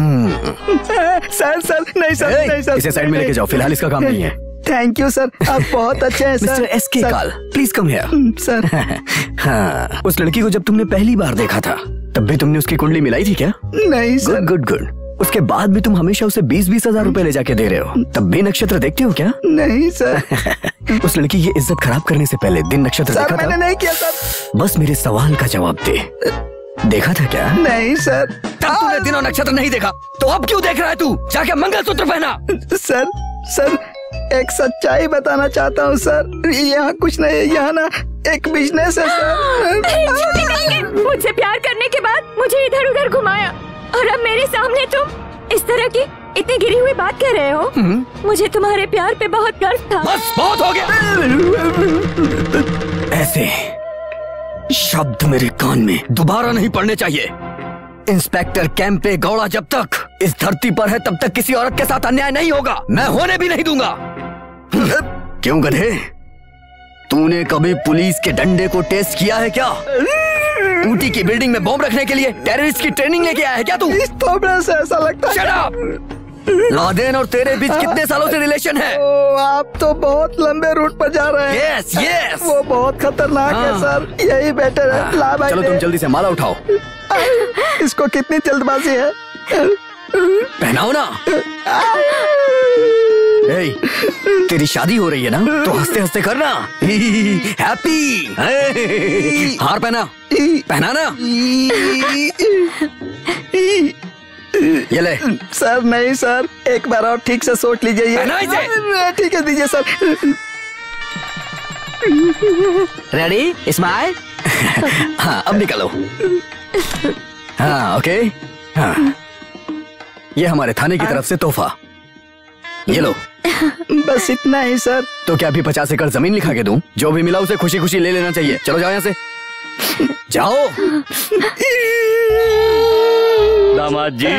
सर नहीं सर। इसे साइड में लेके जाओ, फिलहाल इसका काम नहीं है। थैंक यू सर, आप बहुत अच्छे हैं sir. Mister SK Kaal, please come here. Sir हाँ, उस लड़की को जब तुमने पहली बार देखा था तब भी तुमने उसकी कुंडली मिलाई थी क्या? नहीं सर। Good good. उसके बाद भी तुम हमेशा उसे 20-20 हजार रुपए ले जाके दे रहे हो, तब भी नक्षत्र देखते हो क्या? नहीं सर। उस लड़की की इज्जत खराब करने से पहले दिन नक्षत्र सर देखा मैंने था? नहीं किया सर। बस मेरे सवाल का जवाब दे। देखा था क्या? नहीं सर। तब तूने दिन और नक्षत्र नहीं देखा तो अब क्यों देख रहा है तू? जाके मंगलसूत्र पहना। सर एक सच्चाई बताना चाहता हूँ सर। यहाँ कुछ नहीं है, यहाँ ना एक बिजनेस है सर। मुझसे प्यार करने के बाद मुझे इधर उधर घुमाया और अब मेरे सामने तुम इस तरह की इतनी गिरी हुई बात कह रहे हो। मुझे तुम्हारे प्यार पे बहुत गर्व था। बस बहुत हो गया। ऐसे शब्द मेरे कान में दोबारा नहीं पड़ने चाहिए। इंस्पेक्टर कैंपे गौड़ा जब तक इस धरती पर है तब तक किसी औरत के साथ अन्याय नहीं होगा। मैं होने भी नहीं दूंगा। क्यों गधे, तूने कभी पुलिस के डंडे को टेस्ट किया है क्या? ऊटी की बिल्डिंग में बॉम्ब रखने के लिए टेररिस्ट की ट्रेनिंग लेके आया है क्या तू? इस थोबड़े से ऐसा लगता है। Shut up! लादेन और तेरे बीच कितने सालों से रिलेशन है? आप तो बहुत लंबे रूट पर जा रहे हैं। Yes, yes! वो बहुत खतरनाक है सर, यही बेटर है। ला भाई चलो तुम जल्दी से माला उठाओ। इसको कितनी जल्दबाजी है? पहनाओ ना। तेरी शादी हो रही है ना, तो हंसते हंसते करना। हैप्पी। हार पहना ना। ये ले। सर नहीं सर, एक बार और ठीक से सोच लीजिए। ये ठीक है, दीजिए सर। Ready smile. हाँ अब निकलो। हाँ ओके। हाँ ये हमारे थाने की तरफ से तोहफा, ये लो। बस इतना ही सर। तो क्या अभी 50 एकड़ जमीन लिखा के दूं? जो भी मिला उसे खुशी खुशी ले लेना चाहिए। चलो जाओ यहाँ से, जाओ। दामाद जी।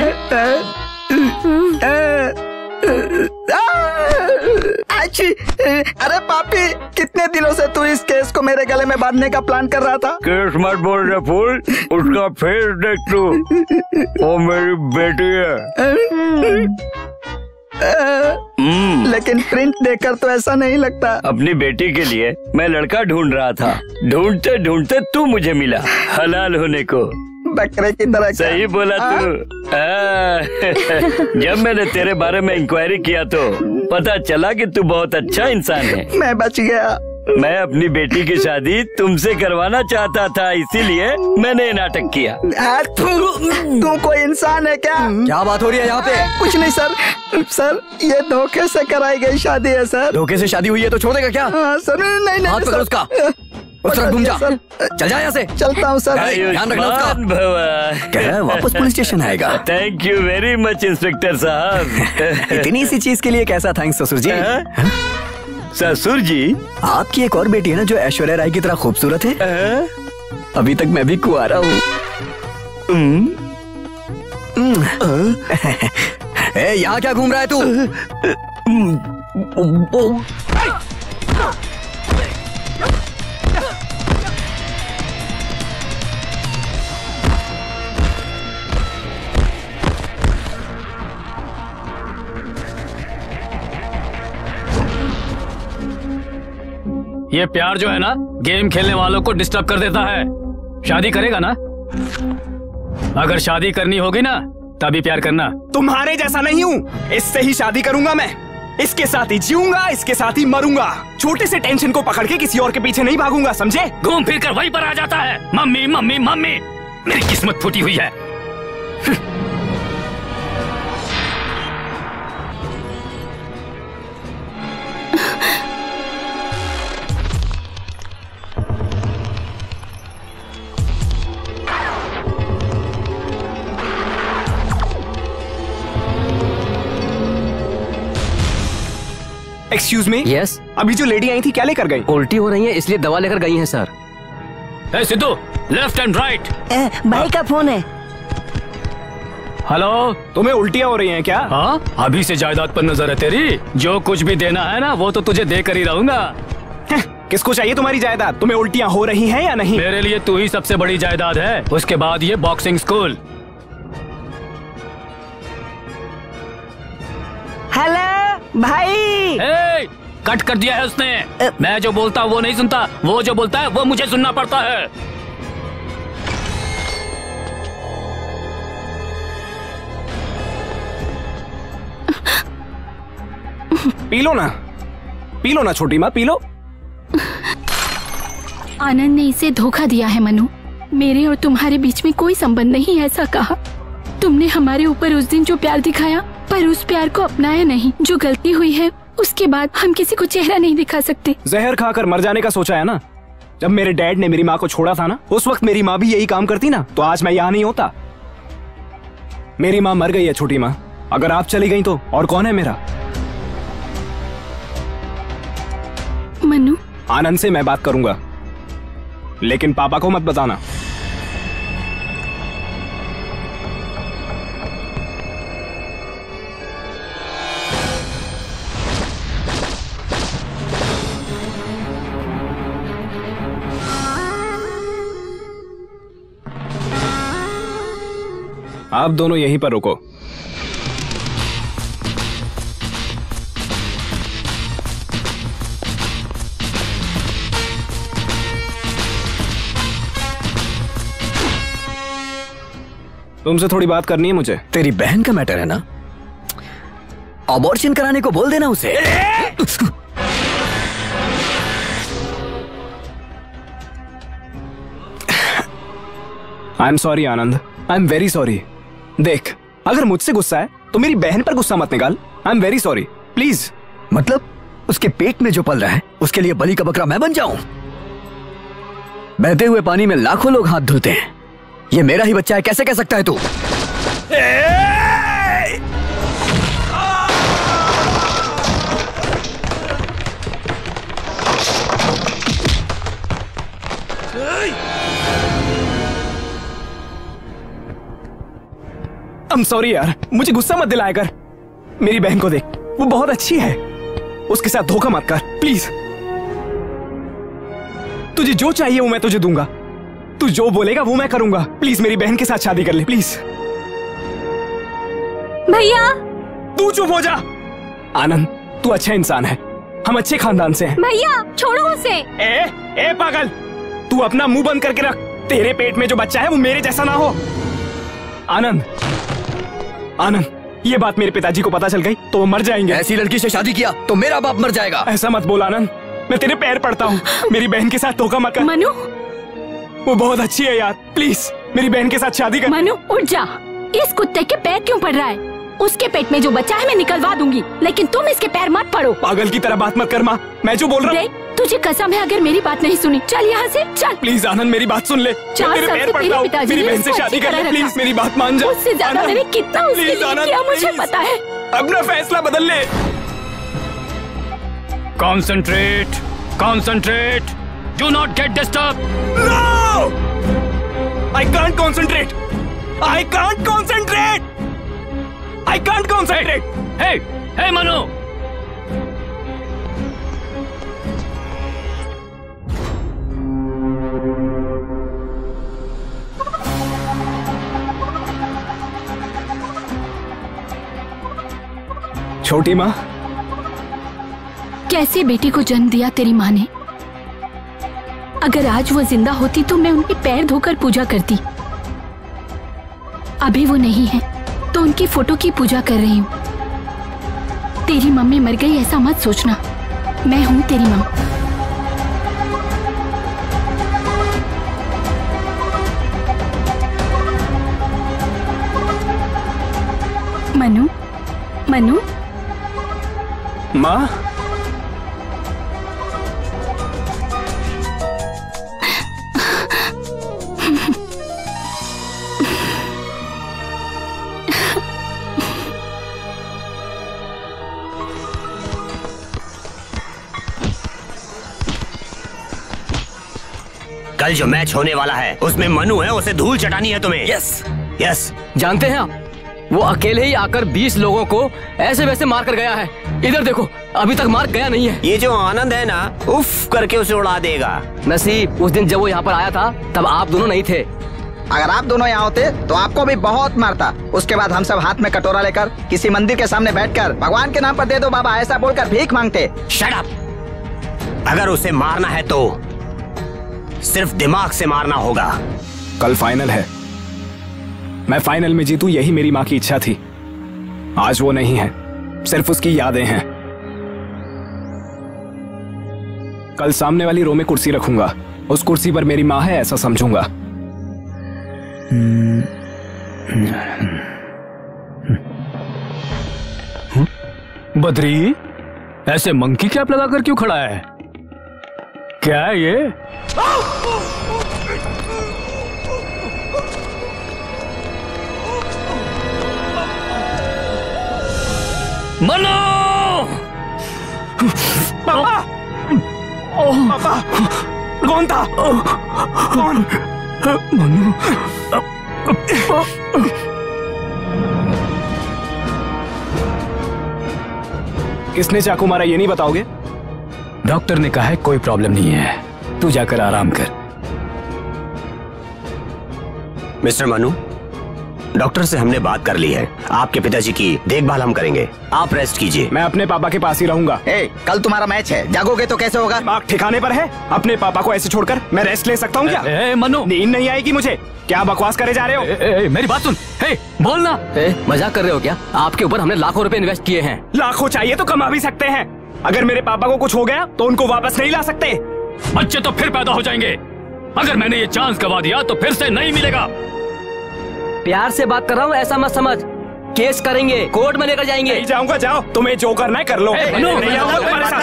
अरे पापी, कितने दिनों से तू इस केस को मेरे गले में बांधने का प्लान कर रहा था? केस मत बोल रहे फूल, उसका फेस देख तू, वो मेरी बेटी है। लेकिन प्रिंट देखकर तो ऐसा नहीं लगता। अपनी बेटी के लिए मैं लड़का ढूंढ रहा था, ढूंढते ढूंढते तू मुझे मिला, हलाल होने को। बकरे की तरह। सही बोला तू। जब मैंने तेरे बारे में इंक्वायरी किया तो पता चला कि तू बहुत अच्छा इंसान है। मैं बच गया। मैं अपनी बेटी की शादी तुमसे करवाना चाहता था, इसीलिए मैंने नाटक किया। तू कोई इंसान है क्या? क्या बात हो रही है यहाँ पे? कुछ नहीं सर। सर ये धोखे से कराई गई शादी है सर। धोखे से शादी हुई है तो छोड़ देगा क्या? हाँ सर। नहीं हाथ पकड़ उसका, उस तरफ घूम जा। चल जा यहाँ से। चलता हूँ सर। ध्यान रखना उसका। क्या वापस पुलिस स्टेशन आएगा? Thank you very much inspector साहब। इतनी सी चीज के लिए कैसा थैंक्स ससुर जी? ससुर जी, आपकी एक और बेटी है ना जो ऐश्वर्या राय की तरह खूबसूरत है। अभी तक मैं भी कुंवारा हूँ। यहाँ क्या घूम रहा है तू? ये प्यार जो है ना, गेम खेलने वालों को डिस्टर्ब कर देता है। शादी करेगा ना? अगर शादी करनी होगी ना तभी प्यार करना। तुम्हारे जैसा नहीं हूँ, इससे ही शादी करूंगा मैं। इसके साथ ही जीऊंगा, इसके साथ ही मरूंगा। छोटे से टेंशन को पकड़ के किसी और के पीछे नहीं भागूंगा, समझे? घूम फिर कर वहीं पर आ जाता है, मम्मी मम्मी मम्मी। मेरी किस्मत फूटी हुई है। Excuse me. यस। अभी जो लेडी आई थी क्या लेकर गई? उल्टी हो रही है इसलिए दवा लेकर गई हैं sir. Sidhu, left and right. भाई का फोन है। हेलो, तुम्हें उल्टियाँ हो रही हैं क्या? हाँ, अभी से जायदाद पर नजर है तेरी। जो कुछ भी देना है ना वो तो तुझे देकर ही रहूंगा। किसको चाहिए तुम्हारी जायदाद? तुम्हें उल्टियाँ हो रही हैं या नहीं? मेरे लिए तू ही सबसे बड़ी जायदाद है, उसके बाद ये बॉक्सिंग स्कूल। हेलो भाई। कट कर दिया है उसने। मैं जो बोलता हूँ वो नहीं सुनता, वो जो बोलता है वो मुझे सुनना पड़ता है। पी लो ना छोटी माँ, पी लो। आनंद ने इसे धोखा दिया है मनु। मेरे और तुम्हारे बीच में कोई संबंध नहीं, ऐसा कहा। तुमने हमारे ऊपर उस दिन जो प्यार दिखाया, पर उस प्यार को अपनाया नहीं। जो गलती हुई है उसके बाद हम किसी को चेहरा नहीं दिखा सकते। जहर खाकर मर जाने का सोचा है ना? जब मेरे डैड ने मेरी माँ को छोड़ा था ना, उस वक्त मेरी माँ भी यही काम करती ना, तो आज मैं यहाँ नहीं होता। मेरी माँ मर गई है छोटी माँ। अगर आप चली गई तो और कौन है मेरा? मनु, आनंद से मैं बात करूंगा, लेकिन पापा को मत बताना। आप दोनों यहीं पर रुको। तुमसे थोड़ी बात करनी है मुझे। तेरी बहन का मैटर है ना, अबॉर्शन कराने को बोल देना उसे। I am sorry Anand, I am very sorry. देख, अगर मुझसे गुस्सा है तो मेरी बहन पर गुस्सा मत निकाल। I am very sorry, please. मतलब उसके पेट में जो पल रहा है उसके लिए बलि का बकरा मैं बन जाऊं? बहते हुए पानी में लाखों लोग हाथ धुलते हैं, ये मेरा ही बच्चा है, कैसे कह सकता है तू? I'm sorry यार, मुझे गुस्सा मत दिलाया कर। मेरी बहन को देख, वो बहुत अच्छी है, उसके साथ धोखा मत कर प्लीज। तुझे जो चाहिए वो मैं तुझे दूंगा, तू जो बोलेगा वो मैं करूंगा। प्लीज मेरी बहन के साथ शादी कर ले प्लीज। भैया तू चुप हो जा। आनंद, तू अच्छा इंसान है, हम अच्छे खानदान से हैं। भैया छोड़ो उसे। ए पागल, तू अपना मुंह बंद करके रख। तेरे पेट में जो बच्चा है वो मेरे जैसा ना हो। आनंद, ये बात मेरे पिताजी को पता चल गई तो वो मर जाएंगे। ऐसी लड़की से शादी किया तो मेरा बाप मर जाएगा। ऐसा मत बोल आनंद, मैं तेरे पैर पड़ता हूँ, मेरी बहन के साथ धोखा मत कर। मनु, वो बहुत अच्छी है यार, प्लीज मेरी बहन के साथ शादी कर। मनु उठ जा, इस कुत्ते के पैर क्यों पड़ रहा है? उसके पेट में जो बच्चा है मैं निकलवा दूंगी, लेकिन तुम इसके पैर मत पड़ो। पागल की तरह बात मत कर माँ, मैं जो बोल रहा हूँ। तुझे कसम है अगर मेरी बात नहीं सुनी, चल यहाँ से चल। प्लीज आनंद मेरी बात सुन ले, तेरे पैर पड़ता हूँ, मेरी बहन से शादी कर ले प्लीज, मेरी बात मान जा। उससे ज्यादा मैंने कितना उसके लिए किया मुझे पता है। अपना फैसला बदल ले। Concentrate, concentrate, do not get disturb. No, I can't concentrate, I can't concentrate, I can't concentrate. Hey Manu, छोटी माँ, कैसे बेटी को जन्म दिया तेरी माँ ने? अगर आज वो जिंदा होती तो मैं उनके पैर धोकर पूजा करती। अभी वो नहीं है तो उनकी फोटो की पूजा कर रही हूँ। तेरी मम्मी मर गई ऐसा मत सोचना, मैं हूँ तेरी माँ। मनु, मनु, माँ, कल जो मैच होने वाला है उसमें मनु है, उसे धूल चटानी है तुम्हें। Yes yes. जानते हैं आप, वो अकेले ही आकर 20 लोगों को ऐसे वैसे मार कर गया है। इधर देखो, अभी तक मार गया नहीं है। ये जो आनंद है ना, उफ करके उसे उड़ा देगा। नसीब, उस दिन जब वो यहाँ पर आया था तब आप दोनों नहीं थे। अगर आप दोनों यहाँ होते तो आपको भी बहुत मारता। उसके बाद हम सब हाथ में कटोरा लेकर किसी मंदिर के सामने बैठकर भगवान के नाम पर दे दो बाबा ऐसा बोलकर भीख मांगते। Shut up. अगर उसे मारना है तो सिर्फ दिमाग से मारना होगा। कल फाइनल है, मैं फाइनल में जीतूं यही मेरी माँ की इच्छा थी। आज वो नहीं है, सिर्फ उसकी यादें हैं। कल सामने वाली रो में कुर्सी रखूंगा, उस कुर्सी पर मेरी माँ है ऐसा समझूंगा। बद्री, ऐसे मंकी कैप लगाकर क्यों खड़ा है? क्या है ये? मनु! पापा! पापा! कौन था? कौन? मनु! किसने चाकू मारा ये नहीं बताओगे? डॉक्टर ने कहा है कोई प्रॉब्लम नहीं है, तू जाकर आराम कर। मिस्टर मनु, डॉक्टर से हमने बात कर ली है, आपके पिताजी की देखभाल हम करेंगे, आप रेस्ट कीजिए। मैं अपने पापा के पास ही रहूंगा। कल तुम्हारा मैच है, जागोगे तो कैसे होगा? दिमाग ठिकाने पर है? अपने पापा को ऐसे छोड़कर मैं रेस्ट ले सकता हूँ क्या? मनु, नींद नहीं आएगी मुझे। क्या बकवास करे जा रहे हो? मेरी बात सुन। बोलना। मजाक कर रहे हो क्या? आपके ऊपर हमने लाखों रुपए इन्वेस्ट किए हैं। लाखों चाहिए तो कमा भी सकते हैं। अगर मेरे पापा को कुछ हो गया तो उनको वापस नहीं ला सकते। बच्चे तो फिर पैदा हो जाएंगे। अगर मैंने ये चांस गवा दिया तो फिर से नहीं मिलेगा। प्यार से बात कर रहा हूँ, ऐसा मत समझ। केस करेंगे, कोर्ट में लेकर जाएंगे। नहीं जाऊंगा, जाओ। तुम्हें जो करना है कर लो। नहीं आऊंगा तुम्हारे साथ।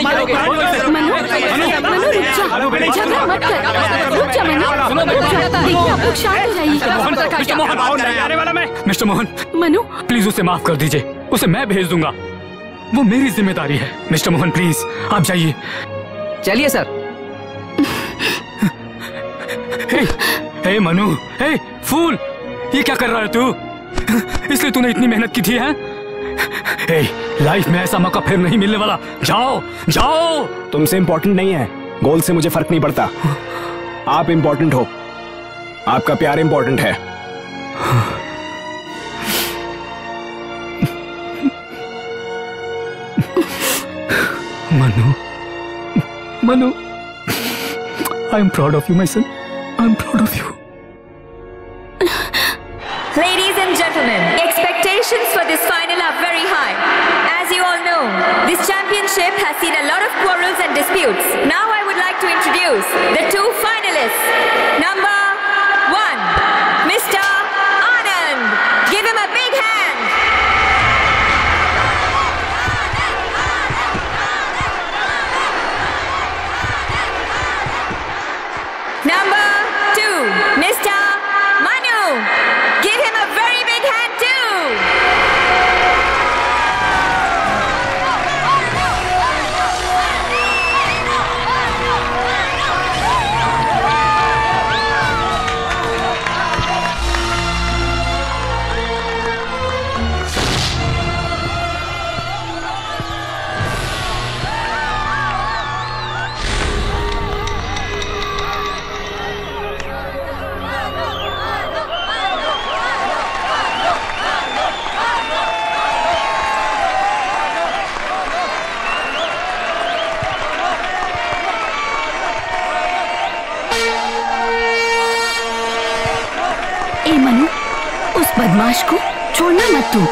झगड़ा मत कर। रुक जा मनु। देखिए आप लोग शांत हो जाइए। मिस्टर मोहन, मनु प्लीज उसे माफ कर दीजिए। उसे मैं भेज दूंगा, वो मेरी जिम्मेदारी है। मिस्टर मोहन प्लीज आप जाइए। चलिए सर। हे मनु, हे फूल, ये क्या कर रहा है तू? इसलिए तूने इतनी मेहनत की थी है? लाइफ में ऐसा मौका फिर नहीं मिलने वाला। जाओ जाओ। तुमसे इम्पोर्टेंट नहीं है, गोल से मुझे फर्क नहीं पड़ता। आप इम्पोर्टेंट हो, आपका प्यार इम्पोर्टेंट है। Manu, Manu, I am proud of you my son. I am proud of you. Ladies and gentlemen, expectations for this final are very high. As you all know, this championship has seen a lot of quarrels and disputes. Now I would like to introduce the two finalists. Number 1, Mr. Anand. Give him a big hand. Number 2, Mr. Manu. Give him a very big hand too. ए मनु, उस बदमाश को छोड़ना मत तू।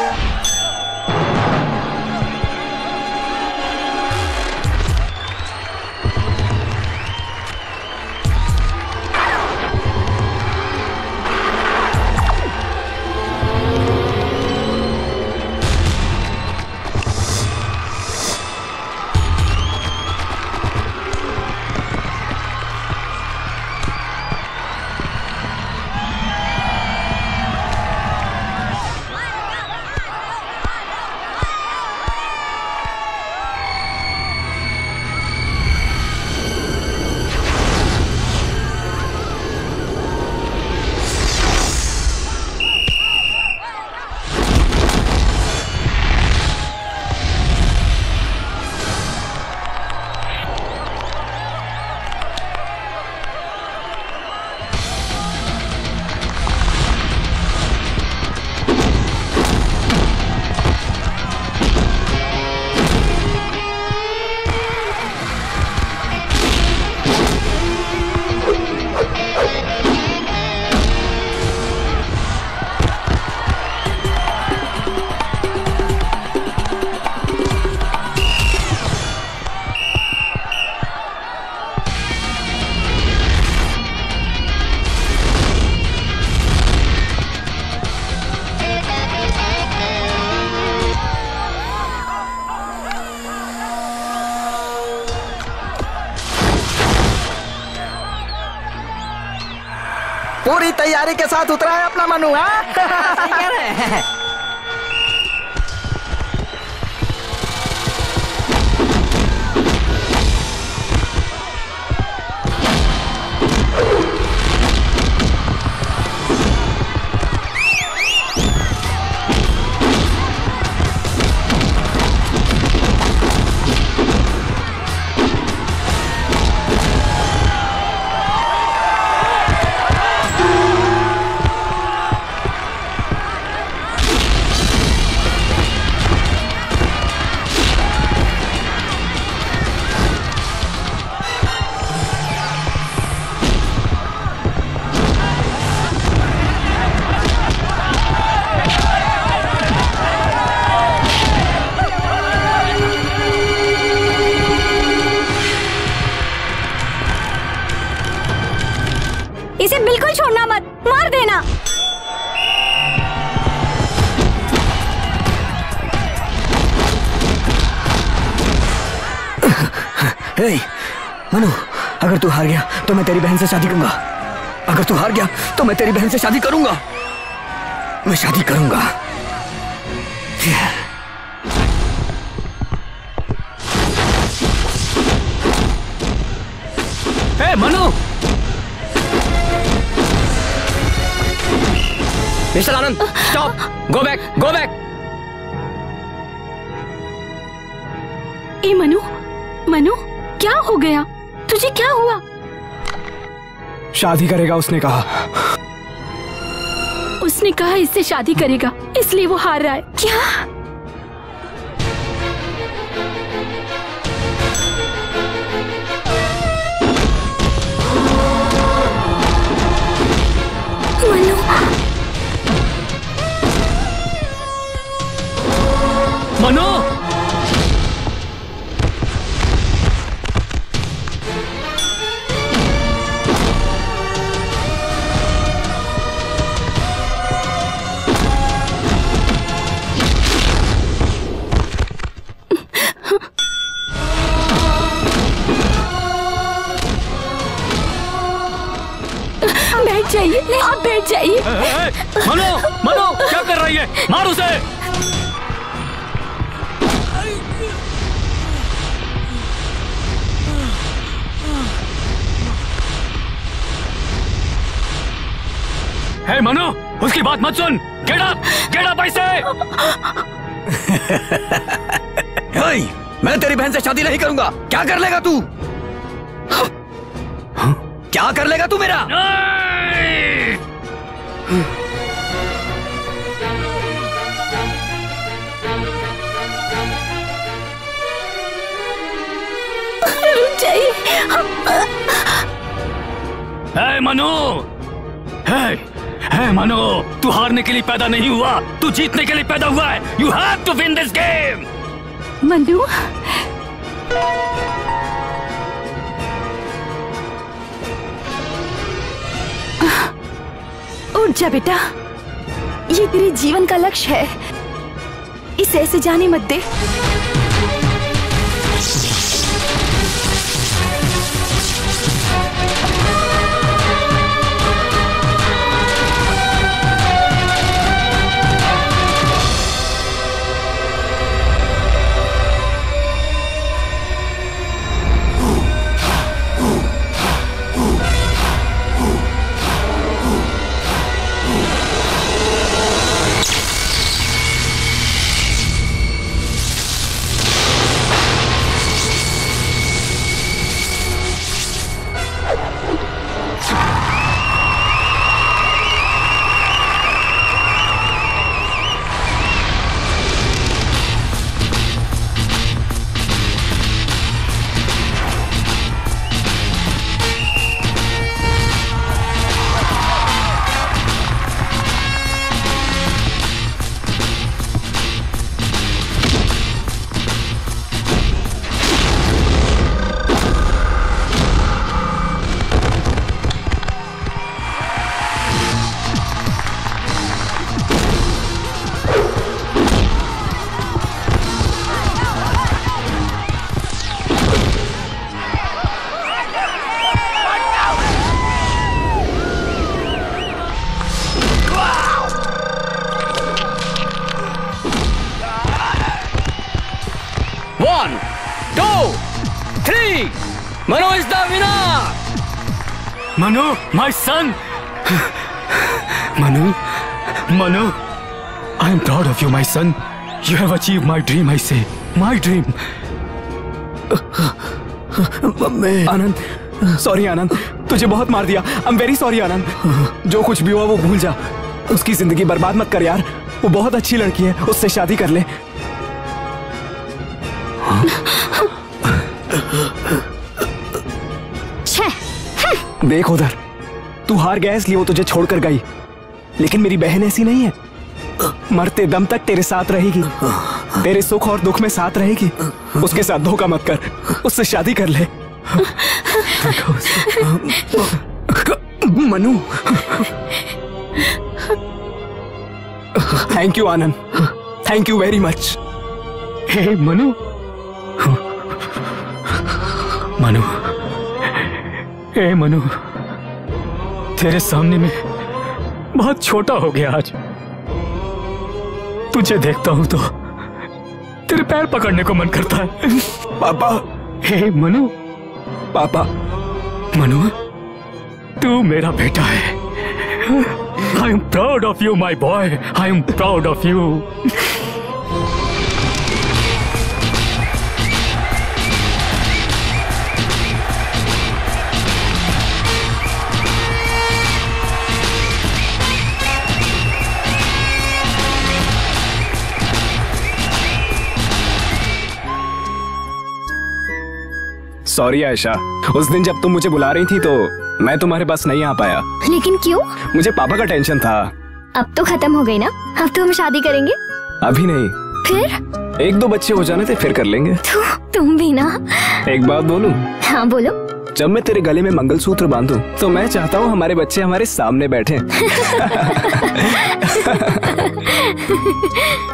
पूरी तैयारी के साथ उतरा है अपना मनु। सही कह रहे हैं। इसे बिल्कुल छोड़ना मत, मार देना। हे, मनु, अगर तू हार गया तो मैं तेरी बहन से शादी करूंगा। अगर तू हार गया तो मैं तेरी बहन से शादी करूंगा। मैं शादी करूंगा। Hey Manu, mister Anand, stop, go back, go back. ए मनु, मनु, क्या हो गया तुझे? क्या हुआ? शादी करेगा उसने कहा। उसने कहा इससे शादी करेगा, इसलिए वो हार रहा है। क्या? मनु, बैठ जाइए, आप बैठ जाइए। मनु, मनु, क्या कर रही है? मार उसे। हे मनु, उसकी बात मत सुन। गेट अप ऐसे। मैं तेरी बहन से शादी नहीं करूंगा। क्या कर लेगा तू? क्या कर लेगा तू मेरा? रुक जाइए। हे मनु, हे मनु, तू हारने के लिए पैदा नहीं हुआ, तू जीतने के लिए पैदा हुआ है। You have to win this game. Manu, उठ जा बेटा, ये तेरे जीवन का लक्ष्य है, इसे ऐसे जाने मत दे। Manu is the winner! Manu, my son! Manu, I am proud of you, my son. You have achieved my dream, I say. My dream. Anand, sorry Anand, तुझे बहुत मार दिया। I am very sorry Anand. जो कुछ भी हुआ वो भूल जा। उसकी जिंदगी बर्बाद मत कर यार। वो बहुत अच्छी लड़की है, उससे शादी कर ले। देख उधर, तू हार गया इसलिए वो तुझे छोड़कर गई, लेकिन मेरी बहन ऐसी नहीं है। मरते दम तक तेरे साथ रहेगी, तेरे सुख और दुख में साथ रहेगी। उसके साथ धोखा मत कर, उससे शादी कर ले। Manu. Thank you Anand, thank you very much. Hey Manu, Manu, hey Manu, तेरे सामने में बहुत छोटा हो गया आज। तुझे देखता हूं तो तेरे पैर पकड़ने को मन करता है। पापा। हे मनु। पापा। मनु, तू मेरा बेटा है। I am proud of you, my boy. I am proud of you. Sorry Ayesha, उस दिन जब तुम मुझे बुला रही थी तो मैं तुम्हारे पास नहीं आ पाया। लेकिन क्यों? मुझे पापा का टेंशन था। अब तो खत्म हो गई ना, अब तो हम शादी करेंगे। अभी नहीं, फिर 1-2 बच्चे हो जाने थे फिर कर लेंगे। तुम भी ना। एक बात बोलूं? हाँ बोलो। जब मैं तेरे गले में मंगलसूत्र बांधूं तो मैं चाहता हूँ हमारे बच्चे हमारे सामने बैठे।